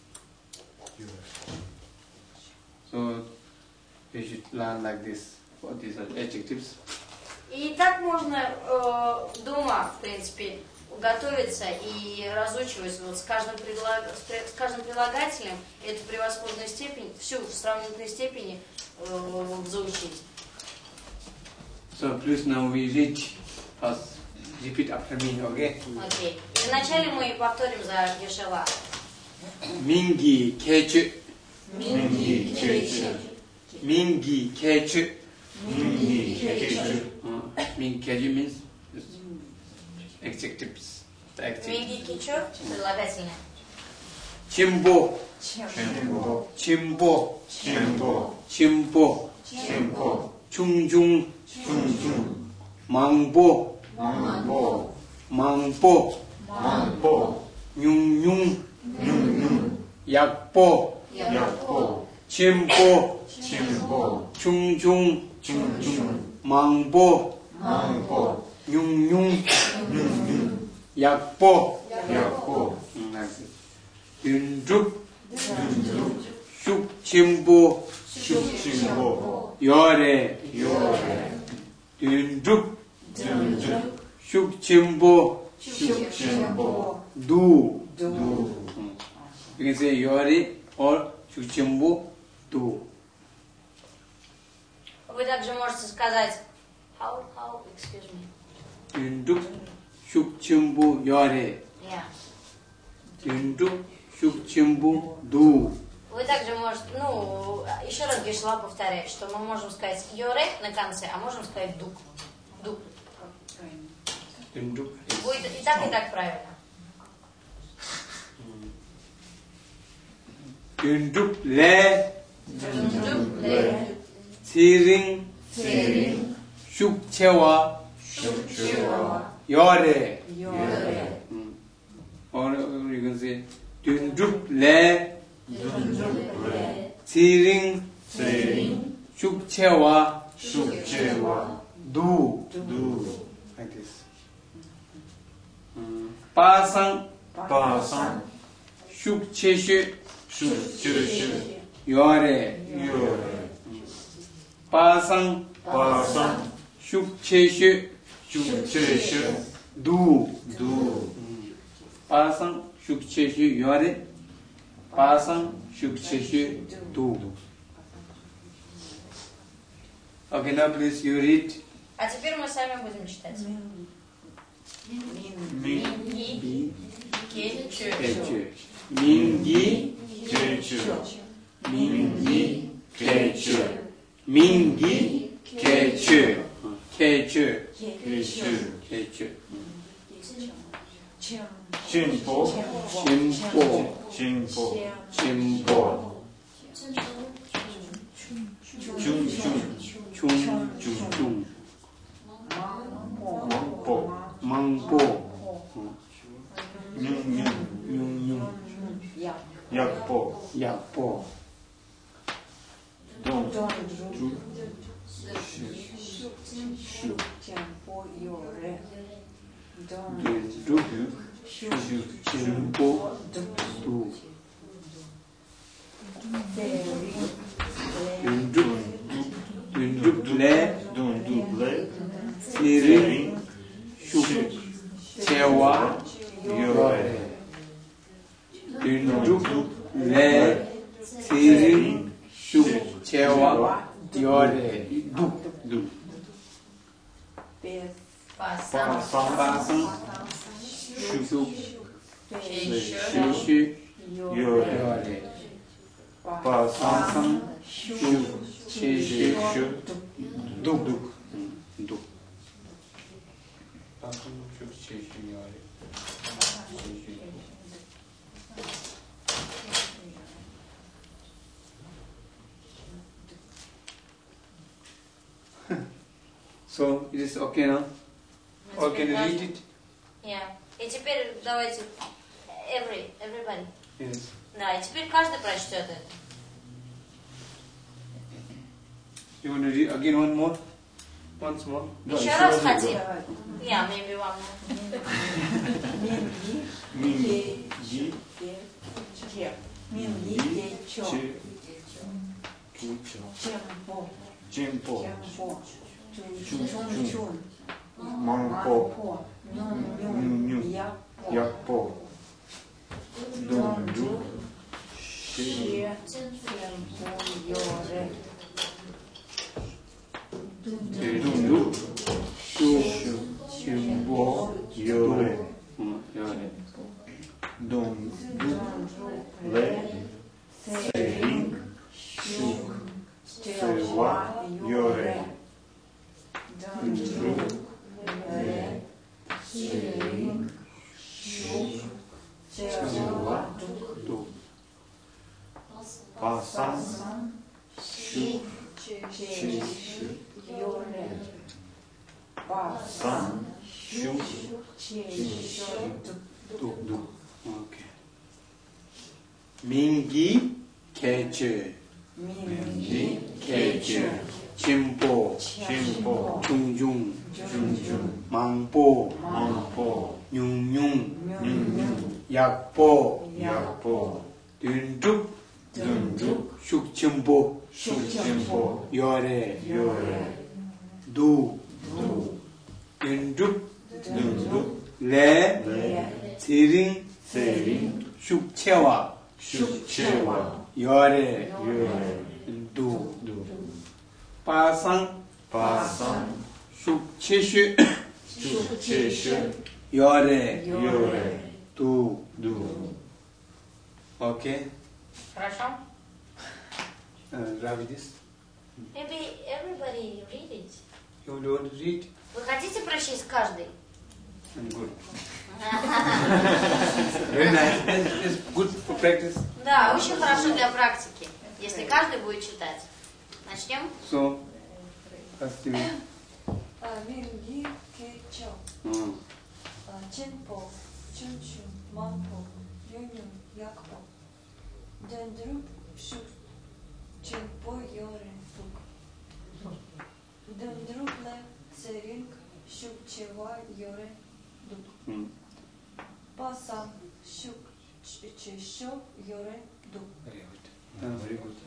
[SPEAKER 3] So we should learn like this. What these are adjectives.
[SPEAKER 2] И так можно э, дома, в принципе, готовиться и разучивать вот с каждым, предлаг... с каждым прилагателем эту превосходную степень, всю в сравнительной степени э, заучить.
[SPEAKER 3] So please now we read first. Repeat after me, okay?
[SPEAKER 2] Окей. И вначале мы повторим за Гешева.
[SPEAKER 3] Mingi kechu.
[SPEAKER 2] Минги кечу.
[SPEAKER 3] Mingi kechu.
[SPEAKER 5] Mingi kechu.
[SPEAKER 3] Uh, Mingi kechu means adjectives. The adjective.
[SPEAKER 2] Минги кечу, прилагательное.
[SPEAKER 3] Chimbo.
[SPEAKER 5] Chimbo.
[SPEAKER 3] Chimbo.
[SPEAKER 5] Chimbo.
[SPEAKER 3] Chimbo.
[SPEAKER 5] Chimbo.
[SPEAKER 3] Chungjung.
[SPEAKER 5] Chungjung.
[SPEAKER 3] Mangbo.
[SPEAKER 5] Mangbo.
[SPEAKER 3] Mangbo.
[SPEAKER 5] Mangbo.
[SPEAKER 3] Nyungyung.
[SPEAKER 5] Nyungyung.
[SPEAKER 3] Yakbo.
[SPEAKER 5] Yakbo.
[SPEAKER 3] Chimbo.
[SPEAKER 5] Chimbo.
[SPEAKER 3] Chungjung.
[SPEAKER 5] Chungjung.
[SPEAKER 3] Mangbo.
[SPEAKER 5] Mangbo.
[SPEAKER 3] Nyungyung.
[SPEAKER 5] Nyungyung.
[SPEAKER 3] Yakbo.
[SPEAKER 5] Yakbo.
[SPEAKER 3] Yundrup.
[SPEAKER 5] Yundrup.
[SPEAKER 3] Shukchimbo.
[SPEAKER 5] Shukchimbo.
[SPEAKER 3] Yore.
[SPEAKER 5] Yore.
[SPEAKER 3] Yundrup.
[SPEAKER 5] Yundrup.
[SPEAKER 3] Shukchimbo.
[SPEAKER 5] Shukchimbo.
[SPEAKER 3] Do.
[SPEAKER 5] Do.
[SPEAKER 3] You can say Yore or Shukchimbo. Do.
[SPEAKER 2] Вы также можете сказать how, how, excuse me.
[SPEAKER 3] Yundrup. Shukchimbo. Yore.
[SPEAKER 2] Yeah.
[SPEAKER 3] Yundrup. Shukchimbo. Do.
[SPEAKER 2] Вы также можете, ну, еще раз Гешла повторяет, что мы можем сказать йоре на конце, а можем сказать дук. Дук.
[SPEAKER 3] Yundrup.
[SPEAKER 2] Будет и так, и так правильно.
[SPEAKER 3] Yundrup. Le.
[SPEAKER 2] Дук, ле,
[SPEAKER 3] Siring.
[SPEAKER 5] Siring.
[SPEAKER 3] Shukchewa.
[SPEAKER 5] Shukchewa.
[SPEAKER 3] Yore.
[SPEAKER 5] Yore.
[SPEAKER 3] Or you can say Yundrup. Le.
[SPEAKER 5] Yundrup. Le.
[SPEAKER 3] Siring.
[SPEAKER 5] Siring.
[SPEAKER 3] Shukchewa.
[SPEAKER 5] Shukchewa.
[SPEAKER 3] Do.
[SPEAKER 5] Do.
[SPEAKER 3] Like this. Pasang.
[SPEAKER 5] Pasang.
[SPEAKER 3] Shukcheshu.
[SPEAKER 5] Shukcheshu.
[SPEAKER 3] Yore.
[SPEAKER 5] Yore.
[SPEAKER 3] Pasang.
[SPEAKER 5] Pasang.
[SPEAKER 3] Shukcheshu.
[SPEAKER 5] Shukcheshu.
[SPEAKER 3] Do.
[SPEAKER 5] Do.
[SPEAKER 3] Pasang. Shukcheshu. Yore. Pasang. Shukcheshu. Do. Okay, now please you read.
[SPEAKER 2] А теперь мы сами будем читать. Минги кечу.
[SPEAKER 3] Kechu. Mingi.
[SPEAKER 5] Kechu.
[SPEAKER 3] Mingi. Kechu. Mingi. Kechu. Kechu.
[SPEAKER 5] Kechu.
[SPEAKER 3] Kechu.
[SPEAKER 5] Chimbo.
[SPEAKER 3] Chimbo.
[SPEAKER 5] Chimbo.
[SPEAKER 3] Chimbo.
[SPEAKER 5] Chung chung.
[SPEAKER 3] Chung. Chung.
[SPEAKER 5] Mangbo.
[SPEAKER 3] Mangbo.
[SPEAKER 5] Nyung nyung.
[SPEAKER 3] Nyung nyung.
[SPEAKER 5] Yakbo.
[SPEAKER 3] Yakbo.
[SPEAKER 5] Don. Ju.
[SPEAKER 3] Yundrup. Shukchimbo. Do. Yundrup. Yundrup. Le.
[SPEAKER 5] Don double.
[SPEAKER 3] Siring. Shukchewa. Yore. Yundrup. Le. Siring. Shukchewa. Yore. Do.
[SPEAKER 5] Do.
[SPEAKER 2] Пасан.
[SPEAKER 3] Pasang.
[SPEAKER 2] Кечу.
[SPEAKER 3] Shukcheshu.
[SPEAKER 5] Yore.
[SPEAKER 3] Yore.
[SPEAKER 5] Pasang.
[SPEAKER 3] Pasang. Shukcheshu. Do. Do. Do. Pasang. Shukcheshu. Yore. So it is okay now?
[SPEAKER 2] Ну,
[SPEAKER 3] Or can
[SPEAKER 2] теперь
[SPEAKER 3] you read
[SPEAKER 2] каждый-
[SPEAKER 3] it?
[SPEAKER 2] Yeah. И теперь давайте every, everybody.
[SPEAKER 3] Yes.
[SPEAKER 2] Да, и теперь каждый прочтет это.
[SPEAKER 3] You want to read again one more? Once more?
[SPEAKER 5] Да,
[SPEAKER 2] Еще
[SPEAKER 5] еще
[SPEAKER 2] раз
[SPEAKER 5] разок,
[SPEAKER 2] хотим?
[SPEAKER 5] да.
[SPEAKER 2] Yeah, maybe one more.
[SPEAKER 5] Минги, ги,
[SPEAKER 6] Минги,
[SPEAKER 5] че,
[SPEAKER 6] Чо,
[SPEAKER 5] чучо,
[SPEAKER 6] Чемпо,
[SPEAKER 5] чемпо,
[SPEAKER 6] Чемпо,
[SPEAKER 5] Чун,
[SPEAKER 6] Чун, Чун,
[SPEAKER 5] манпо,
[SPEAKER 6] Манпо, Нюн,
[SPEAKER 5] Нюн,
[SPEAKER 6] Нюн,
[SPEAKER 5] Нюн,
[SPEAKER 6] Япо,
[SPEAKER 5] якпо, донду, ши,
[SPEAKER 6] Ще, Чемпо, Йоре,
[SPEAKER 5] дунду, шу, чемпо, йоре,
[SPEAKER 3] Mm, yore.
[SPEAKER 5] донду, ле, серинг, шук, сева, йоре, дунду, ле, серинг, шук, сева,
[SPEAKER 3] Do.
[SPEAKER 5] пасан, шук,
[SPEAKER 6] Че, Йоре, Пасан,
[SPEAKER 5] сан, шук,
[SPEAKER 6] Че,
[SPEAKER 3] Do. Do. Okay. Mingi, keche,
[SPEAKER 6] Минги,
[SPEAKER 3] keche, chimpo,
[SPEAKER 5] чемпо,
[SPEAKER 3] chung
[SPEAKER 5] чунчун,
[SPEAKER 3] mangpo,
[SPEAKER 5] манпо,
[SPEAKER 3] nyung nyung,
[SPEAKER 5] нюню,
[SPEAKER 3] yakpo,
[SPEAKER 5] якпо,
[SPEAKER 3] dunduk,
[SPEAKER 5] дунду,
[SPEAKER 3] shuk chimpo,
[SPEAKER 5] шук, чемпо,
[SPEAKER 3] yore,
[SPEAKER 5] йоре,
[SPEAKER 3] du,
[SPEAKER 5] ду,
[SPEAKER 3] dunduk,
[SPEAKER 5] дунду,
[SPEAKER 3] le,
[SPEAKER 5] ле,
[SPEAKER 3] siring,
[SPEAKER 5] серинг,
[SPEAKER 3] shuk chewa,
[SPEAKER 5] шук, чева,
[SPEAKER 3] yore,
[SPEAKER 5] йоре,
[SPEAKER 3] du,
[SPEAKER 5] ду,
[SPEAKER 3] pasang,
[SPEAKER 5] пасан,
[SPEAKER 3] shuk cheshu,
[SPEAKER 5] шук, чешу,
[SPEAKER 3] yore,
[SPEAKER 5] йоре,
[SPEAKER 3] du.
[SPEAKER 5] ду.
[SPEAKER 3] Okay?
[SPEAKER 2] Хорошо?
[SPEAKER 3] Uh, Ravidis,
[SPEAKER 2] Maybe everybody read it.
[SPEAKER 3] you want to read?
[SPEAKER 2] Вы хотите прочесть каждый?
[SPEAKER 3] I'm good. Very nice. It's, it's good for practice.
[SPEAKER 2] Да, очень хорошо для практики, если каждый будет читать. Начнем?
[SPEAKER 3] So, first you.
[SPEAKER 6] Минги, Кечо,
[SPEAKER 3] Mm.
[SPEAKER 6] Чемпо, Чунчун, Манпо, Нюню, Якпо, Дендруб, Шук, Чемпо, Йоре, Тук. Дендруб, Ле, Серинг, Шук, Чева, Йоре, Дук.
[SPEAKER 3] Mm.
[SPEAKER 6] Пасан, Шук, Чешо, Йоре, Дук.
[SPEAKER 3] Very good. Uh, very good.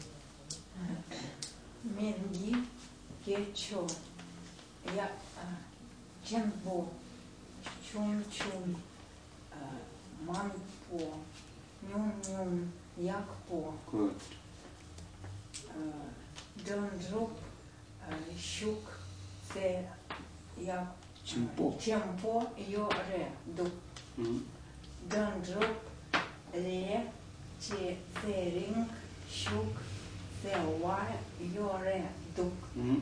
[SPEAKER 6] Минги, Кечо, Я, Чемпо, Чун-чун, Манпо, Нюн-нюн, Якпо,
[SPEAKER 3] Good.
[SPEAKER 6] Дендруб, Щук, Се, Як,
[SPEAKER 3] Chimpo.
[SPEAKER 6] Чемпо, Йоре, Дук.
[SPEAKER 3] Mm.
[SPEAKER 6] Дендруб, Ле, Че, Серинг, Щук, Сева, Йоре, Дук.
[SPEAKER 3] Mm.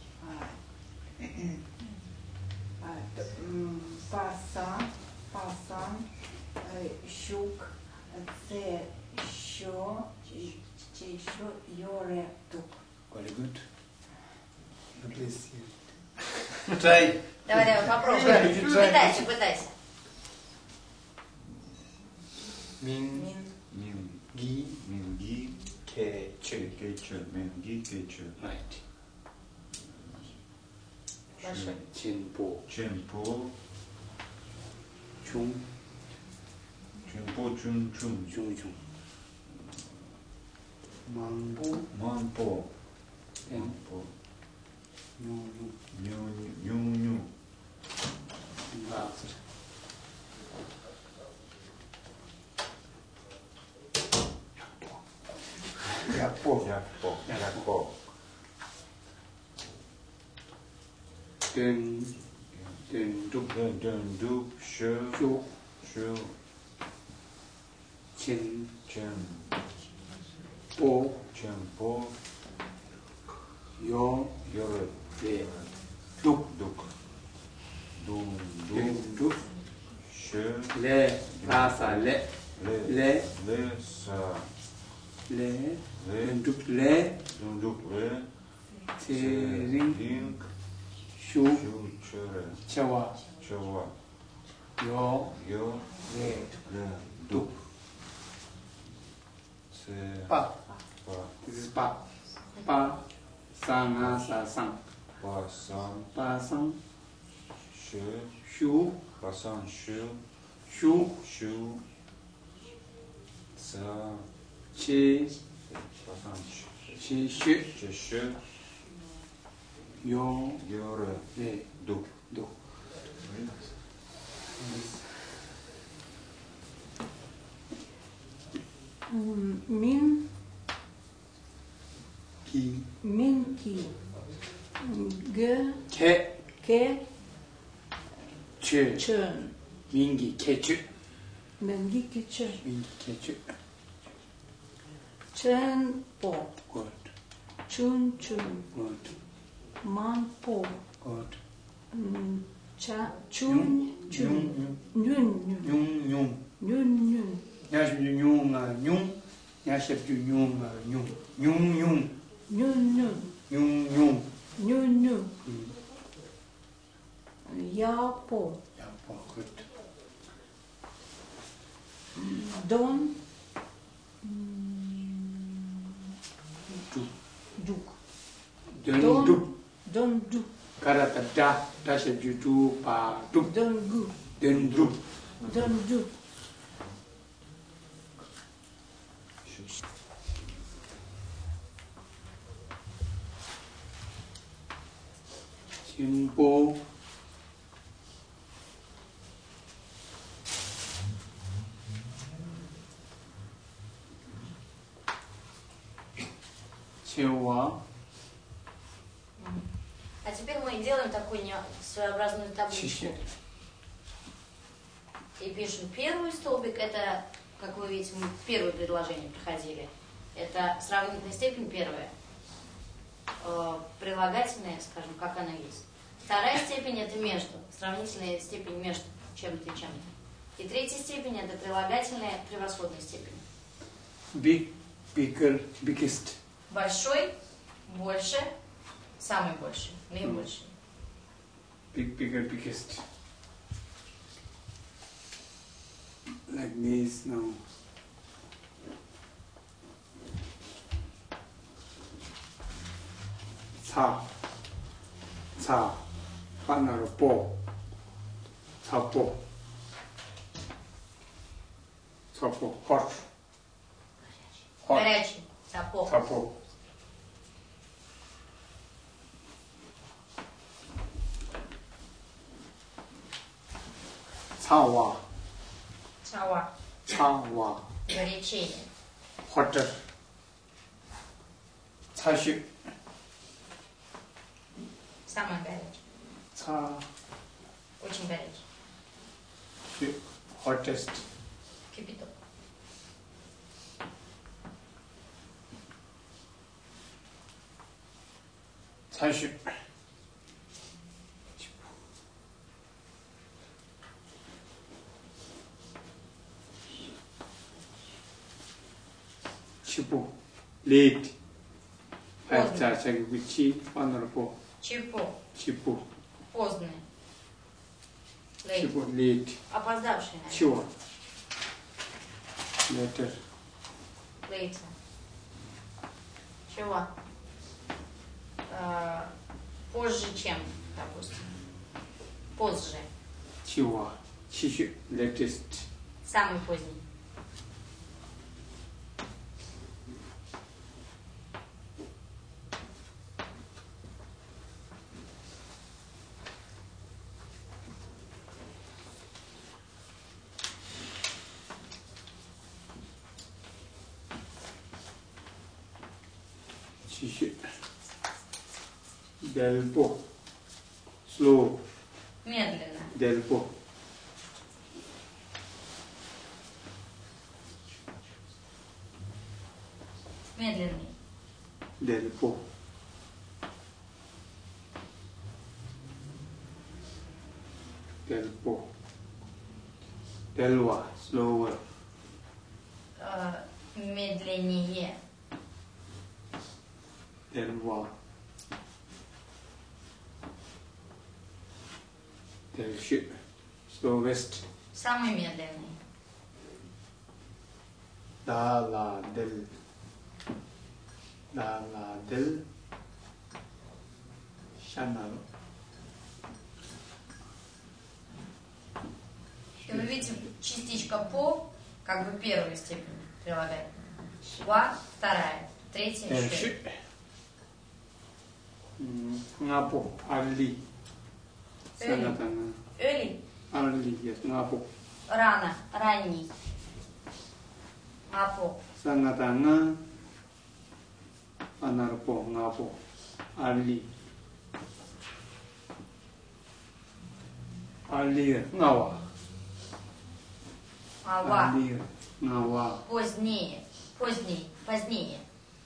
[SPEAKER 6] Пасан, пасан, щук, це, що, чи, що, йоре, тук.
[SPEAKER 3] Very good. Now please. Try.
[SPEAKER 2] Давай, давай, попробуй.
[SPEAKER 3] Try, you try.
[SPEAKER 2] Пытайся, пытайся.
[SPEAKER 3] Min,
[SPEAKER 6] Мін,
[SPEAKER 5] Мин,
[SPEAKER 3] gi,
[SPEAKER 5] минги,
[SPEAKER 3] ke, che.
[SPEAKER 5] кече, минги, кече,
[SPEAKER 3] Right.
[SPEAKER 2] Большой.
[SPEAKER 3] Chimpo.
[SPEAKER 5] чемпо,
[SPEAKER 3] Chung,
[SPEAKER 5] чемпо, чун, чун,
[SPEAKER 3] chung, chung. Mangbo,
[SPEAKER 5] манпо,
[SPEAKER 3] and
[SPEAKER 5] манпо,
[SPEAKER 3] nyu, nyu.
[SPEAKER 5] ню, ню, ню,
[SPEAKER 3] Last. Yakpo.
[SPEAKER 5] якпо, якпо,
[SPEAKER 3] Then, then, duk,
[SPEAKER 5] ден, ден, дуб, шо,
[SPEAKER 3] shuk,
[SPEAKER 5] шо,
[SPEAKER 3] chin,
[SPEAKER 5] чем,
[SPEAKER 3] po,
[SPEAKER 5] чемпо,
[SPEAKER 3] yo,
[SPEAKER 5] йоре,
[SPEAKER 3] le. Duk,
[SPEAKER 5] дук, дун,
[SPEAKER 3] then,
[SPEAKER 5] дуб,
[SPEAKER 3] duk.
[SPEAKER 5] шо,
[SPEAKER 3] Le, asa, le,
[SPEAKER 5] ле,
[SPEAKER 3] le,
[SPEAKER 5] ле, са,
[SPEAKER 3] le,
[SPEAKER 5] ле,
[SPEAKER 3] then, duk, le,
[SPEAKER 5] дун, дуб, ле,
[SPEAKER 3] sering,
[SPEAKER 5] ринг,
[SPEAKER 3] Shu,
[SPEAKER 5] Shu, Chure,
[SPEAKER 3] Chawa,
[SPEAKER 5] Chawa,
[SPEAKER 3] Yo,
[SPEAKER 5] Yo,
[SPEAKER 3] Re,
[SPEAKER 5] Re,
[SPEAKER 3] Dup,
[SPEAKER 5] Dup, Se,
[SPEAKER 3] Pa.
[SPEAKER 5] Pa,
[SPEAKER 3] This is Pa. Pa, Sa, Nga, Sa, Sang.
[SPEAKER 5] Pa, San,
[SPEAKER 3] Pa, Sang,
[SPEAKER 5] Shu,
[SPEAKER 3] Shu,
[SPEAKER 5] Pa, San, Shu,
[SPEAKER 3] Shu,
[SPEAKER 5] Shu, Sa,
[SPEAKER 3] Che,
[SPEAKER 5] Pa, San, Shu,
[SPEAKER 3] Che, Shu,
[SPEAKER 5] Che, Shu,
[SPEAKER 3] Yo,
[SPEAKER 5] Yo, Re,
[SPEAKER 3] Re,
[SPEAKER 5] Dup.
[SPEAKER 3] Do.
[SPEAKER 6] М, Мин,
[SPEAKER 3] Ki,
[SPEAKER 6] мин ки. Г,
[SPEAKER 3] Ke,
[SPEAKER 6] К,
[SPEAKER 3] Che,
[SPEAKER 6] Чен.
[SPEAKER 3] Mingi, Ke, Chu.
[SPEAKER 6] Менги ки Чен.
[SPEAKER 3] Mingi, Ke, Chu.
[SPEAKER 6] Чен по.
[SPEAKER 3] Good,
[SPEAKER 6] Чун чун.
[SPEAKER 3] good,
[SPEAKER 6] Ман по.
[SPEAKER 3] good.
[SPEAKER 6] М, Ча, чун
[SPEAKER 3] Yung,
[SPEAKER 6] чун.
[SPEAKER 3] yung,
[SPEAKER 6] Нюн нюн.
[SPEAKER 3] yung, yung.
[SPEAKER 6] Нюн нюн.
[SPEAKER 3] Nhà chụp nhung là nhung, nhà chụp nhung là nhung, nhung nhung,
[SPEAKER 6] Нюн нюн.
[SPEAKER 3] nhung nhung.
[SPEAKER 6] Нюн нюн.
[SPEAKER 3] Ừ.
[SPEAKER 6] Я по.
[SPEAKER 3] Yeah, oh, good.
[SPEAKER 6] Дон.
[SPEAKER 3] Du,
[SPEAKER 6] Дук.
[SPEAKER 3] đơn
[SPEAKER 6] Don.
[SPEAKER 3] đúc,
[SPEAKER 6] Дон дук.
[SPEAKER 3] karata da, da chụp du pa đúc,
[SPEAKER 6] Дон гу.
[SPEAKER 3] đơn đúc.
[SPEAKER 6] Дон дук.
[SPEAKER 3] Chim bố, Чева,
[SPEAKER 2] А теперь мы делаем такую не- своеобразную табличку.
[SPEAKER 3] Чище.
[SPEAKER 2] И пишем первый столбик, это, как вы видите, мы первое предложение проходили. Это сравнительная степень первая. Э, Прилагательная, скажем, как она есть. Вторая степень это между, сравнительная степень между чем-то и чем-то. И третья степень это прилагательная превосходной степени.
[SPEAKER 3] big, bigger, biggest.
[SPEAKER 2] Большой, больше, самый большой, наибольший.
[SPEAKER 3] Big, bigger, biggest. Like this now. 차, 차, 하나로 뽀, 차뽀, 차뽀, hot, hot,
[SPEAKER 2] Горячий, сапог.
[SPEAKER 3] 차뽀. 차와,
[SPEAKER 2] Чава.
[SPEAKER 3] 차와,
[SPEAKER 2] Горячее.
[SPEAKER 3] hotter. 차슈,
[SPEAKER 2] Самый горячий.
[SPEAKER 3] 차,
[SPEAKER 2] Очень горячий.
[SPEAKER 3] 슈, hottest.
[SPEAKER 2] Кипяток.
[SPEAKER 3] 차슈. 슈부, 레이트.
[SPEAKER 2] Поздно.
[SPEAKER 3] 자, 저기 위치 하나로 보.
[SPEAKER 2] Чипо.
[SPEAKER 3] 슈부,
[SPEAKER 2] Поздное. Лейт.
[SPEAKER 3] 슈부, 레이트.
[SPEAKER 2] Опоздавший. наверное.
[SPEAKER 3] 치워. 레터.
[SPEAKER 2] Лейте. Чего? Э, позже чем, допустим. Позже.
[SPEAKER 3] 치워. 치슈, latest.
[SPEAKER 2] Самый поздний.
[SPEAKER 3] 치슈. 델보. 슬로우.
[SPEAKER 2] Медленно.
[SPEAKER 3] 델보.
[SPEAKER 2] Медленный.
[SPEAKER 3] 델보. 델보. 델와. 슬로우.
[SPEAKER 2] Э, медленнее.
[SPEAKER 3] 델와. Del shi. Slowest.
[SPEAKER 2] Самый медленный.
[SPEAKER 3] Da la del. Da la del. Shanal.
[SPEAKER 2] И мы видим частичка по, как бы первую степень прилагательного. Ва, вторая. Третья,
[SPEAKER 3] Del
[SPEAKER 2] еще.
[SPEAKER 3] shi. Ngapo. Early. Sanatana.
[SPEAKER 2] Early.
[SPEAKER 3] Early, yes. Ngapo.
[SPEAKER 2] Рано, ранний. Апо.
[SPEAKER 3] Sanatana. Anarpo. Ngapo. Early. Earlier. Ngawa.
[SPEAKER 2] Ава.
[SPEAKER 3] Earlier. Ngawa.
[SPEAKER 2] Позднее. Поздний. Позднее.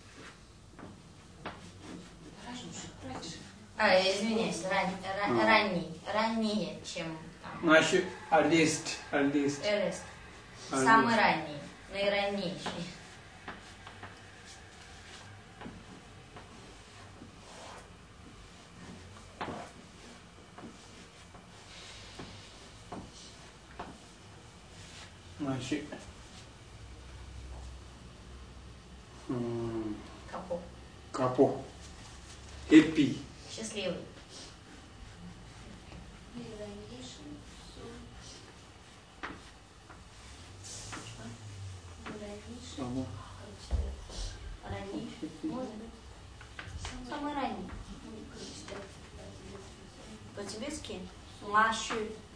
[SPEAKER 2] А, извиняюсь, ран, ран-
[SPEAKER 3] А.
[SPEAKER 2] ранний. Раннее, чем там.
[SPEAKER 3] Наши earliest. Earliest.
[SPEAKER 2] Эрест.
[SPEAKER 3] Ранний.
[SPEAKER 2] Самый ранний. Наираннейший.
[SPEAKER 3] Наши. м,
[SPEAKER 2] Капо.
[SPEAKER 3] Капо. Happy.
[SPEAKER 2] Счастливый.
[SPEAKER 3] Само.
[SPEAKER 2] Ранний. Может быть. Самый ранний. По-тибетски машу.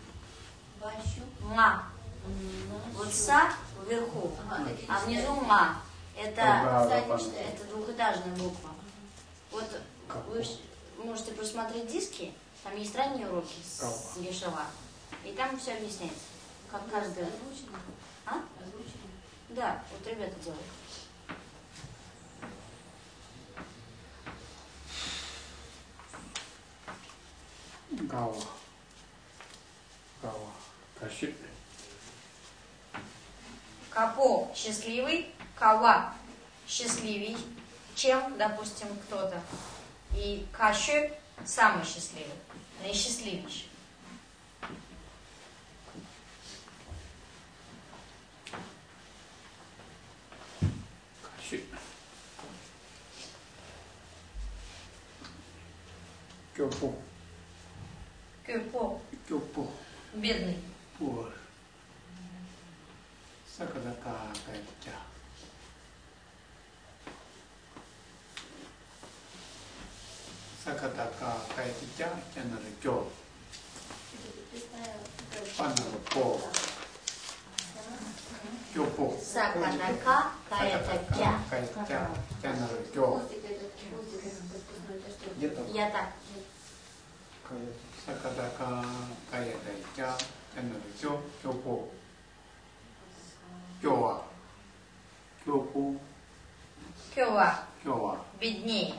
[SPEAKER 2] Ма. Вот са вверху, а внизу ма. Это,
[SPEAKER 3] Ага,
[SPEAKER 2] это двухэтажная буква. Вот вы ж- можете просмотреть диски, там есть ранние уроки с Гешева, и там все объясняется, как каждый... А? Да, вот ребята делают.
[SPEAKER 3] Гава. Гава. Каши.
[SPEAKER 2] Капо счастливый, кава счастливей, чем, допустим, кто-то. И каши самый счастливый, наисчастливейший.
[SPEAKER 3] Каши. Кёпо.
[SPEAKER 2] Кюпо,
[SPEAKER 3] Кёпо.
[SPEAKER 2] бедный.
[SPEAKER 3] Пор. Сакадака кайтя. Сакадака кайтя. Чанар кё. Панар по. Кёпо.
[SPEAKER 2] Сакадака каятакя.
[SPEAKER 3] Кайтя. Чанар кё. Где-то
[SPEAKER 2] Я так.
[SPEAKER 3] Сакадака кайтя. Чанар кё. Кёпо. Кёва. Кёпу.
[SPEAKER 2] Кёва,
[SPEAKER 3] Кёва.
[SPEAKER 2] беднее.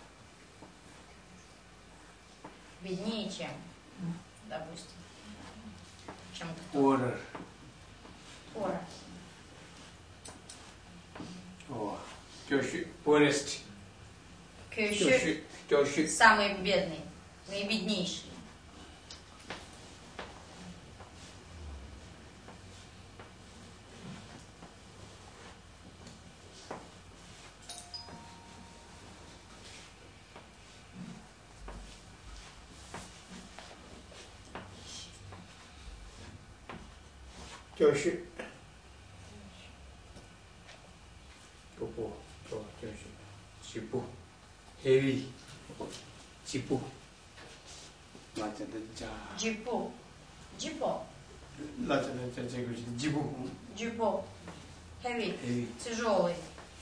[SPEAKER 2] Беднее чем, допустим, чем кто.
[SPEAKER 3] Орер.
[SPEAKER 2] Пора.
[SPEAKER 3] Кёва. Кёши. Порест.
[SPEAKER 2] Кёши,
[SPEAKER 3] Кёши. Кёши.
[SPEAKER 2] самый бедный, наибеднейший.
[SPEAKER 3] Кёши. Кёпо. Кёва. Кёши. Чипу. Heavy. Чипу. Латинца.
[SPEAKER 2] Джипо. Джипо.
[SPEAKER 3] Латинца. Джибу.
[SPEAKER 2] Джипо. Heavy.
[SPEAKER 3] Heavy.
[SPEAKER 2] Тяжелый.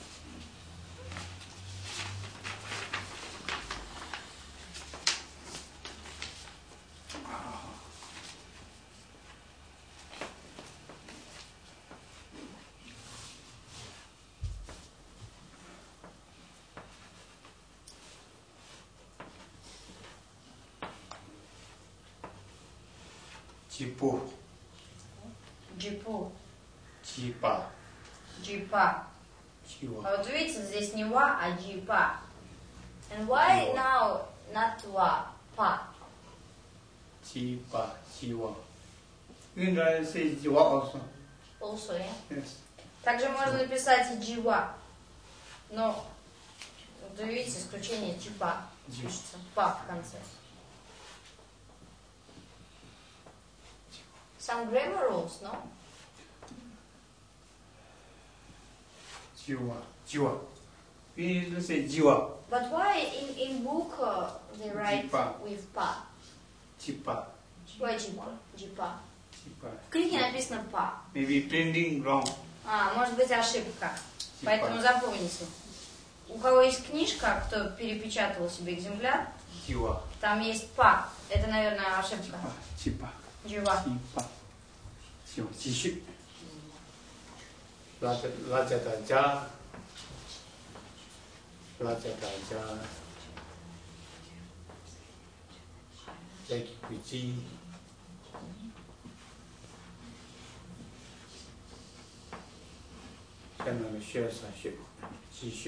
[SPEAKER 3] Чипу.
[SPEAKER 2] Джипо.
[SPEAKER 3] Чипа.
[SPEAKER 2] Джипа.
[SPEAKER 3] Чива.
[SPEAKER 2] А вот видите, здесь не ва, а джипа. And why
[SPEAKER 3] Ва.
[SPEAKER 2] now not ва, па?
[SPEAKER 3] Jiva, Jiva. You can try to say Jiva also.
[SPEAKER 2] Also, yeah?
[SPEAKER 3] Yes.
[SPEAKER 2] Также можно писать и джива, но вот вы видите исключение джива, пишется па в конце. Some grammar rules, no?
[SPEAKER 3] Jiva, Jiva. We need to say Jiva.
[SPEAKER 2] But why in, in book uh, they write
[SPEAKER 3] Jiva.
[SPEAKER 2] with па?
[SPEAKER 3] Jiva,
[SPEAKER 2] Why джипа? Джипа.
[SPEAKER 3] Jiva.
[SPEAKER 2] В книге написано па.
[SPEAKER 3] Maybe printing wrong.
[SPEAKER 2] А, может быть ошибка.
[SPEAKER 3] Джипа.
[SPEAKER 2] Поэтому запомните. У кого есть книжка, кто перепечатал себе экземпляр,
[SPEAKER 3] Jiva.
[SPEAKER 2] там есть па. Это, наверное, ошибка.
[SPEAKER 3] Jiva.
[SPEAKER 2] Джива.
[SPEAKER 3] Jiva. Jiva. 继续。拉着拉着大家，拉着大家，来回机。下面的学啥学？继续。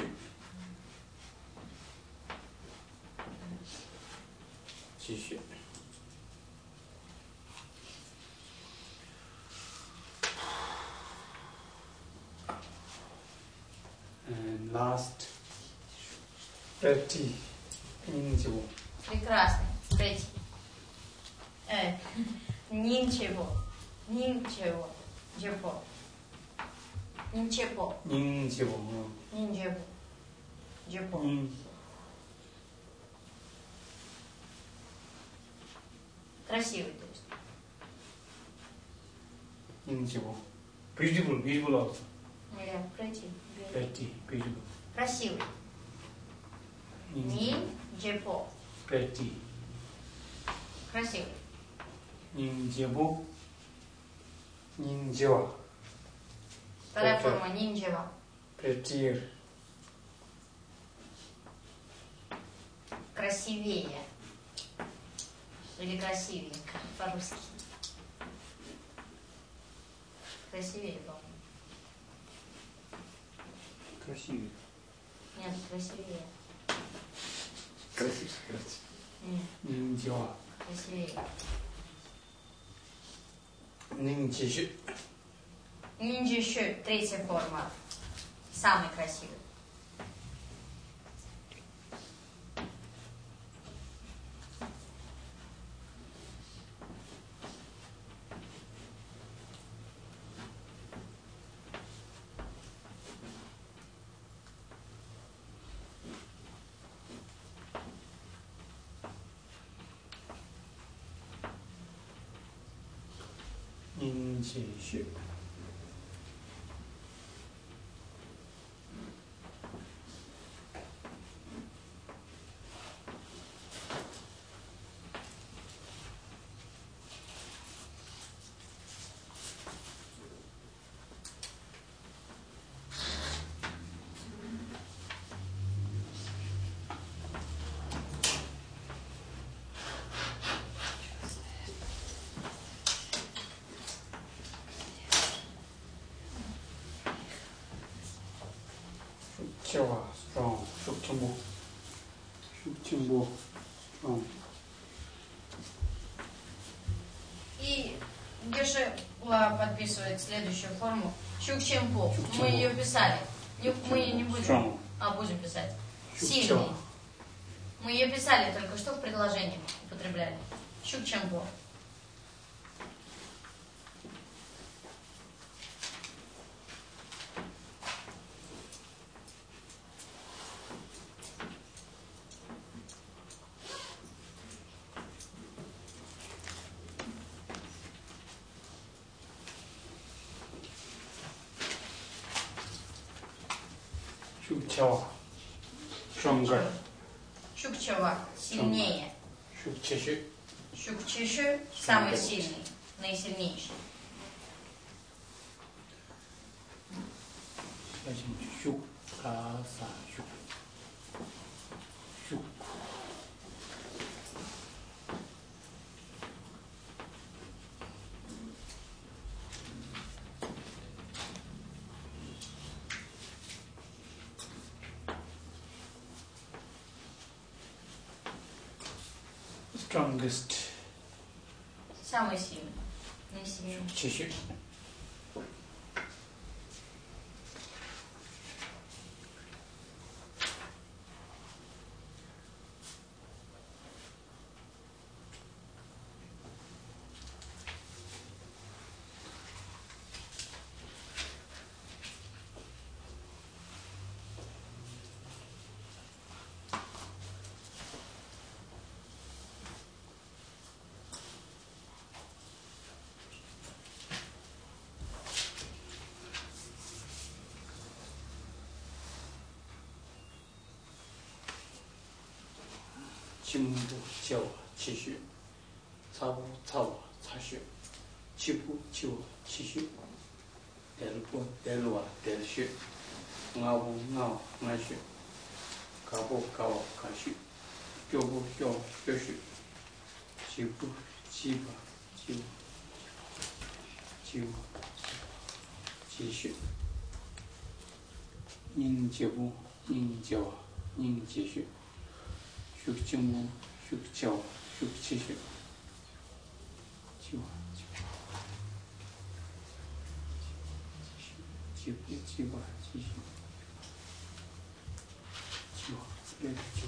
[SPEAKER 3] 继续。And last, thirty. Ничего.
[SPEAKER 2] Прекрасно. Третий. Э, ничего. Ничего. Джипо. Ничего.
[SPEAKER 3] Ничего.
[SPEAKER 2] Ничего. Джипо.
[SPEAKER 3] Нин.
[SPEAKER 2] Красивый, то есть.
[SPEAKER 3] Ничего. Beautiful, beautiful also.
[SPEAKER 2] Yeah, pretty.
[SPEAKER 3] Pretty, beautiful.
[SPEAKER 2] Красивый. Ничего.
[SPEAKER 3] Pretty.
[SPEAKER 2] Красивый.
[SPEAKER 3] Ничего. Ничего.
[SPEAKER 2] Вторая
[SPEAKER 3] Pretty.
[SPEAKER 2] форма нинджева.
[SPEAKER 3] Prettier.
[SPEAKER 2] Красивее. Или красивее, по-русски. Красивее, по-моему.
[SPEAKER 3] Красивее.
[SPEAKER 2] Нет, красивее.
[SPEAKER 3] Красивее. Красивее.
[SPEAKER 2] Нет,
[SPEAKER 3] Ничего.
[SPEAKER 2] красивее.
[SPEAKER 3] Ничего.
[SPEAKER 2] Ниндзя еще третья форма. Самый красивый.
[SPEAKER 3] Ничего. Чего? Strong. Шукчембу. Шукчембу. Strong.
[SPEAKER 2] И Гешела подписывает следующую форму. Чукчемпо. Мы
[SPEAKER 3] Чукчемпо.
[SPEAKER 2] ее писали. Не- Мы ее не будем.
[SPEAKER 3] Strong.
[SPEAKER 2] А, будем писать.
[SPEAKER 3] Чукчева.
[SPEAKER 2] Сильный. Мы ее писали только что в предложении. Употребляли. Чукчемпо.
[SPEAKER 3] Шукчева. Stronger.
[SPEAKER 2] Чукчева. Сильнее.
[SPEAKER 3] Шукчеши.
[SPEAKER 2] Чукчеши самый сильный. Наисильнейший.
[SPEAKER 3] Шук. Каса. Шук. Шук. Strongest.
[SPEAKER 2] самый сильный. Наисильнее.
[SPEAKER 3] 继续。进步教继续，擦布擦瓦擦血，起步起瓦起血，带路布带路啊带血，熬布熬熬血，搞布搞瓦搞血，脚布脚脚血，起步起瓦起瓦起瓦起血，拧脚布拧脚啊拧接血。 Shuk Chimu, Shuk Chao, Shuk Chishu. Chiwa, Chiwa, Chiwa, Chishu. Chiwa, Chiwa, Chiwa.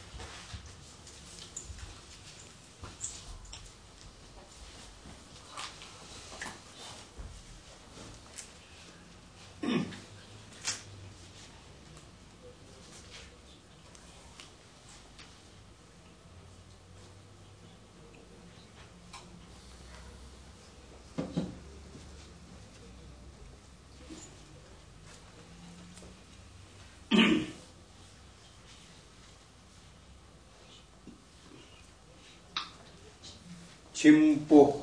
[SPEAKER 3] Chimbo,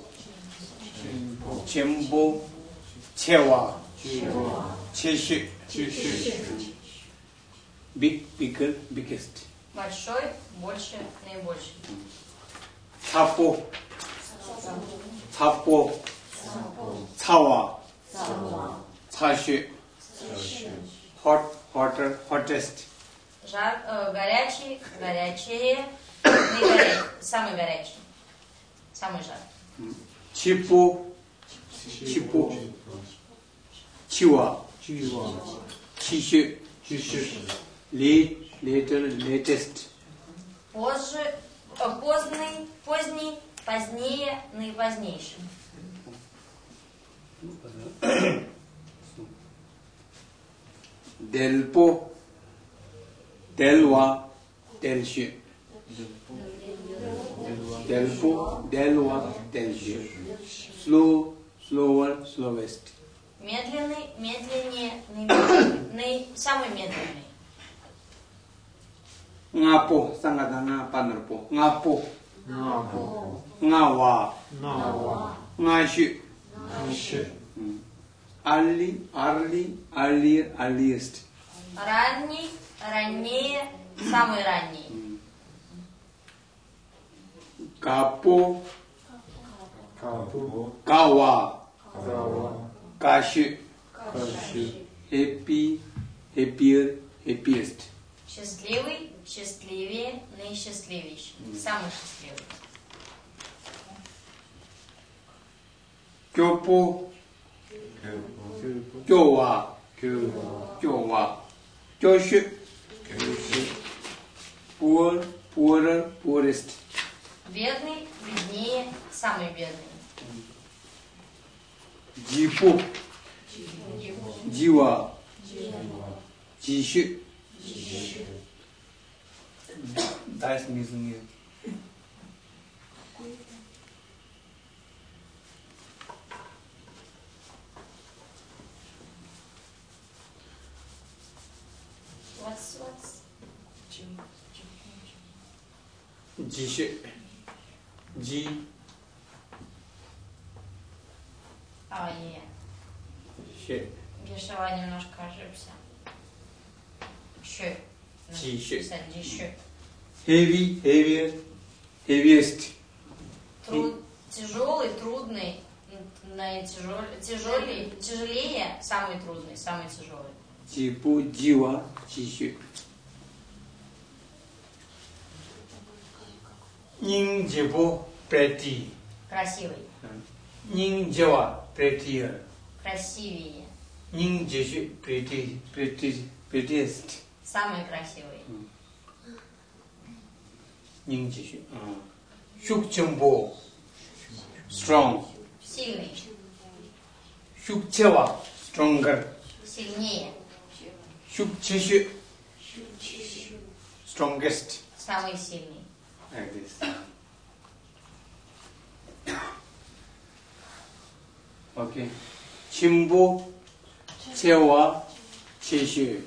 [SPEAKER 3] Chimbo, Chewa, Chishu, big, bigger, biggest.
[SPEAKER 2] Большой, больше, наибольший.
[SPEAKER 3] Tapo, Tapo, Tawa, Tashu, hot, hotter, hottest.
[SPEAKER 2] Жар, э, горячий, горячее, наигорячий, самый горячий. Самый жар.
[SPEAKER 3] Chipu, Chipu, Chiwa, Chishu, late, later, latest.
[SPEAKER 2] Позже, э, поздний, поздний, позднее, наипозднейший.
[SPEAKER 3] Delpo, Delwa, Delshi. Delpo, Delwa, Delshi. Slow, slower, slowest.
[SPEAKER 2] Медленный, медленнее, наимедленней, самый медленный.
[SPEAKER 3] Ngapo, sangata nga panarpo. Ngapo, ngawa, ngashu. Early, early, earlier, earliest.
[SPEAKER 2] Ранний, раннее, самый ранний.
[SPEAKER 3] Kapo, kawa, kashu. Happy, happier, happiest.
[SPEAKER 2] Счастливый, счастливее, наисчастливейший. Самый счастливый.
[SPEAKER 3] Kyopo, kyowa, kyowa, kyoshu. Poor, poorer, poorest.
[SPEAKER 2] Бедный, беднее, самый бедный.
[SPEAKER 3] Jipu, jiwa, jishu. Дай снизу мне.
[SPEAKER 2] What's, what's?
[SPEAKER 3] Jishu. Ji.
[SPEAKER 2] А, е.
[SPEAKER 3] She.
[SPEAKER 2] Гешева немножко ошибся. Щу.
[SPEAKER 3] Жишу.
[SPEAKER 2] Жишу.
[SPEAKER 3] Heavy, heavier, heaviest.
[SPEAKER 2] Труд, тяжелый, трудный, наитяжелее, тяжелее, тяжелее, самый трудный, самый тяжелый.
[SPEAKER 3] Jipu, jiwa, jishu. Ning jipu, pretty.
[SPEAKER 2] Красивый.
[SPEAKER 3] 닝제와 prettier.
[SPEAKER 2] Красивее.
[SPEAKER 3] 닝제시 pretty, pretty, prettiest.
[SPEAKER 2] Самый красивый.
[SPEAKER 3] 닝제시. 슉정보 strong.
[SPEAKER 2] Сильный.
[SPEAKER 3] 슉체와 stronger.
[SPEAKER 2] Сильнее.
[SPEAKER 3] 슉체시 strongest.
[SPEAKER 2] Самый сильный.
[SPEAKER 3] Like this. Okay. 진보, 체와, 체시.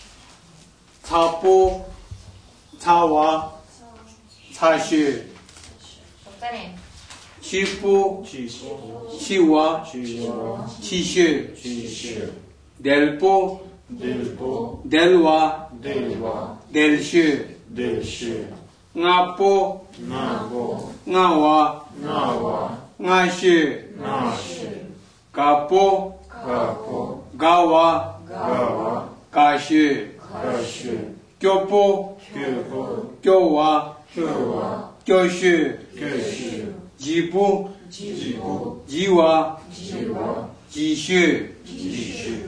[SPEAKER 3] 차보, 차와, 차시.
[SPEAKER 2] Повторяем.
[SPEAKER 3] 치부,
[SPEAKER 5] 치부,
[SPEAKER 3] 치와,
[SPEAKER 5] 치와,
[SPEAKER 3] 치시.
[SPEAKER 5] 치시,
[SPEAKER 3] 넬보,
[SPEAKER 5] 델보,
[SPEAKER 3] 넬와,
[SPEAKER 5] 델와,
[SPEAKER 3] 넬시.
[SPEAKER 5] 델시,
[SPEAKER 3] 나보,
[SPEAKER 5] 나보,
[SPEAKER 3] 나와,
[SPEAKER 5] 나와,
[SPEAKER 3] 나시.
[SPEAKER 5] 나시,
[SPEAKER 3] 가보,
[SPEAKER 5] 가보,
[SPEAKER 3] 가와,
[SPEAKER 5] 가와,
[SPEAKER 3] 가시.
[SPEAKER 5] 가시,
[SPEAKER 3] 교보,
[SPEAKER 5] 교보,
[SPEAKER 3] 교와,
[SPEAKER 5] 교와,
[SPEAKER 3] 교시.
[SPEAKER 5] 교시,
[SPEAKER 3] 지부,
[SPEAKER 5] 지부,
[SPEAKER 3] 지와,
[SPEAKER 5] 지와,
[SPEAKER 3] 지시.
[SPEAKER 5] 지시,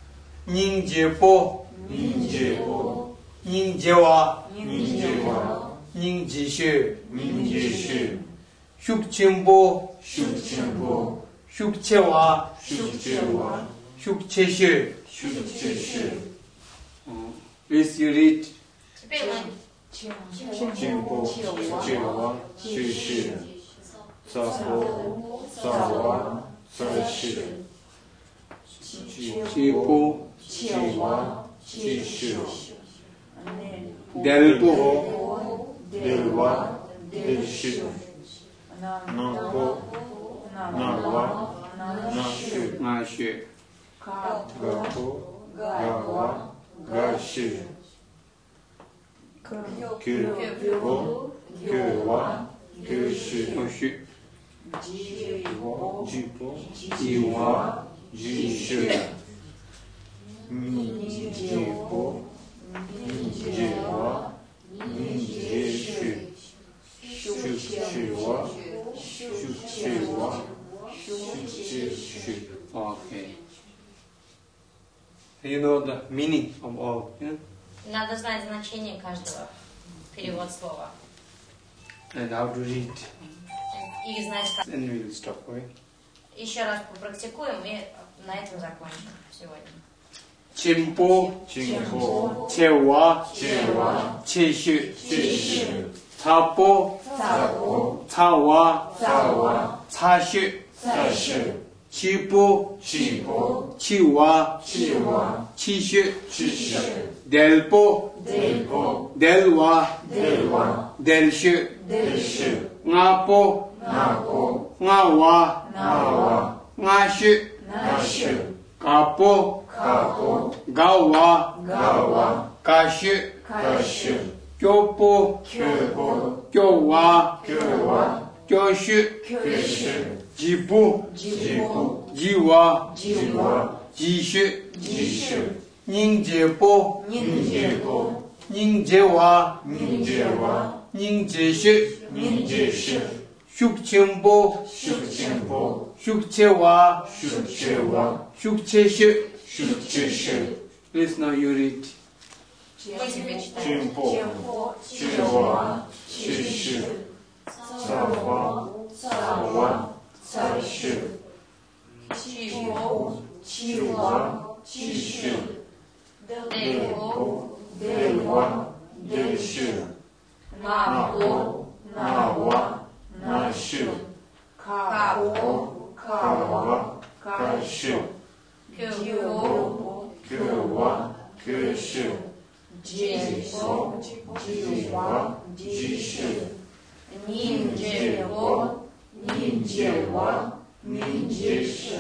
[SPEAKER 3] 닝제보,
[SPEAKER 5] 닌제보,
[SPEAKER 3] 닝제와,
[SPEAKER 5] 닌제와,
[SPEAKER 3] 닝지시.
[SPEAKER 5] 닌제시,
[SPEAKER 3] 슉진보,
[SPEAKER 5] 슉진보,
[SPEAKER 3] 슉체와,
[SPEAKER 5] 슉제와,
[SPEAKER 3] 슉체시.
[SPEAKER 5] 슉제시,
[SPEAKER 3] Please you read.
[SPEAKER 2] Теперь мы
[SPEAKER 5] 진보, 제와, 시시, 사보, 사와, 사시,
[SPEAKER 3] 지부,
[SPEAKER 5] 지와, 지시,
[SPEAKER 3] 넬보,
[SPEAKER 5] 델와, 델시, 나보, 나와, 나시,
[SPEAKER 3] 나시.
[SPEAKER 5] 가보, 가와, 가시, 교보, 교와, 교시,
[SPEAKER 3] 교시.
[SPEAKER 5] 지보,
[SPEAKER 3] 지와,
[SPEAKER 5] 지시, 민지보, 민지와, 민지시, 슉치와, 슉치와, 슉치시.
[SPEAKER 3] Okay. You know the meaning of all. Yeah?
[SPEAKER 2] надо знать значение каждого перевод слова.
[SPEAKER 3] And how to read.
[SPEAKER 2] И знать как.
[SPEAKER 3] Then we will stop. Okay?
[SPEAKER 2] Еще раз попрактикуем и на этом закончим сегодня.
[SPEAKER 3] 진보,
[SPEAKER 5] 진보,
[SPEAKER 3] 체와,
[SPEAKER 5] 제와,
[SPEAKER 3] 체시.
[SPEAKER 5] 지시,
[SPEAKER 3] 차보,
[SPEAKER 5] 사보,
[SPEAKER 3] 차와,
[SPEAKER 5] 사와,
[SPEAKER 3] 차시.
[SPEAKER 5] 사시,
[SPEAKER 3] 지부,
[SPEAKER 5] 지보,
[SPEAKER 3] 치와,
[SPEAKER 5] 치와,
[SPEAKER 3] 치시.
[SPEAKER 5] 지시,
[SPEAKER 3] 넬보,
[SPEAKER 5] 델보,
[SPEAKER 3] 넬와,
[SPEAKER 5] 델와,
[SPEAKER 3] 델시.
[SPEAKER 5] 델시,
[SPEAKER 3] 나보,
[SPEAKER 5] 나보,
[SPEAKER 3] 나와,
[SPEAKER 5] 나와,
[SPEAKER 3] 나시.
[SPEAKER 5] 나시,
[SPEAKER 3] 가보,
[SPEAKER 5] 가보,
[SPEAKER 3] 가와,
[SPEAKER 5] 가와,
[SPEAKER 3] 가시.
[SPEAKER 5] 가시,
[SPEAKER 3] 교보,
[SPEAKER 5] 교보,
[SPEAKER 3] 교와,
[SPEAKER 5] 교와,
[SPEAKER 3] 교시.
[SPEAKER 5] 교시,
[SPEAKER 3] 지부,
[SPEAKER 5] 지부,
[SPEAKER 3] 지와,
[SPEAKER 5] 지와,
[SPEAKER 3] 지시.
[SPEAKER 5] 지시,
[SPEAKER 3] 닝제보,
[SPEAKER 5] 닌제보,
[SPEAKER 3] 닝제와,
[SPEAKER 5] 닌제와,
[SPEAKER 3] 닝제시.
[SPEAKER 5] 닌제시,
[SPEAKER 3] 슉진보,
[SPEAKER 5] 슉진보,
[SPEAKER 3] 슉체와,
[SPEAKER 5] 슉제와,
[SPEAKER 3] 슉체시.
[SPEAKER 5] 슉제시,
[SPEAKER 3] Please now you read.
[SPEAKER 2] Мы теперь читаем.
[SPEAKER 5] 진보, 제와, 시시, 사와, 사와, 사시,
[SPEAKER 2] Чего,
[SPEAKER 5] 치와, 치시,
[SPEAKER 2] 델보,
[SPEAKER 5] 델와, 델시,
[SPEAKER 2] на보,
[SPEAKER 5] 나와, 나시,
[SPEAKER 2] капо,
[SPEAKER 5] 가와, 가시,
[SPEAKER 2] кюбо,
[SPEAKER 5] 교와, 교시,
[SPEAKER 2] джебо,
[SPEAKER 5] 지와, 지시,
[SPEAKER 2] 닌джебо,
[SPEAKER 5] 닌제와, 닌제시,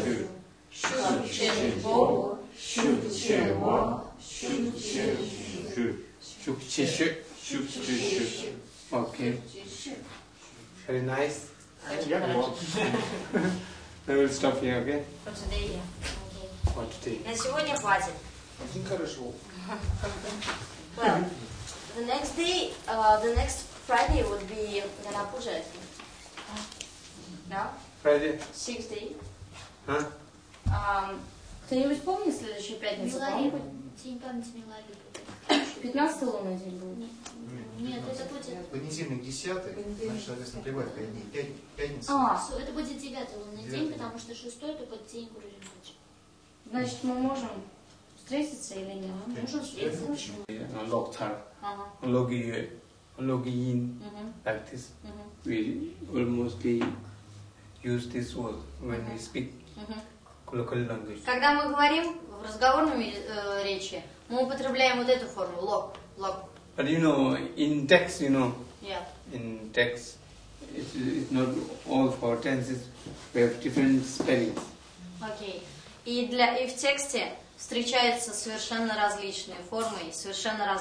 [SPEAKER 2] 슈чебо,
[SPEAKER 5] 슉제와, 슉제시,
[SPEAKER 3] 슉체시.
[SPEAKER 5] 슉제시.
[SPEAKER 3] Okay. Very nice.
[SPEAKER 2] Очень хорошо.
[SPEAKER 3] I will stop here, okay?
[SPEAKER 2] For today, yeah. Okay.
[SPEAKER 3] For today.
[SPEAKER 2] На сегодня хватит.
[SPEAKER 3] Очень хорошо.
[SPEAKER 2] Well, the next day, uh, the next Friday would be Ganapuja, I think. Да?
[SPEAKER 3] Friday?
[SPEAKER 2] Six day.
[SPEAKER 3] Huh?
[SPEAKER 2] А, кто-нибудь помнит следующую пятницу?
[SPEAKER 7] Милари,
[SPEAKER 2] По-моему,
[SPEAKER 7] день памяти Милари будет.
[SPEAKER 2] пятнадцатый лунный день был.
[SPEAKER 7] Нет, нет, это будет...
[SPEAKER 8] Понедельник десятый, значит, соответственно, прибавить пять дней. Пять- Пятница.
[SPEAKER 2] А,
[SPEAKER 7] Всё, это будет девятый лунный
[SPEAKER 8] Девятый.
[SPEAKER 7] день, потому что шестой это под день Гуру Римпоче.
[SPEAKER 2] значит, мы можем встретиться или нет?
[SPEAKER 7] Мы можем встретиться.
[SPEAKER 8] Почему?
[SPEAKER 3] Lock tar.
[SPEAKER 2] Ага.
[SPEAKER 3] Logi, login,
[SPEAKER 2] Мгм,
[SPEAKER 3] like this.
[SPEAKER 2] мгм,
[SPEAKER 3] We almostly use this word when we speak
[SPEAKER 2] мгм.
[SPEAKER 3] local language.
[SPEAKER 2] Когда мы говорим в разговорной э, речи, мы употребляем вот эту форму лог, лог.
[SPEAKER 3] But you know, in text, you know,
[SPEAKER 2] Yeah.
[SPEAKER 3] in text, it's, it's not all four tenses. We have different spellings.
[SPEAKER 2] Окей. И для и в тексте встречаются совершенно различные формы и совершенно различные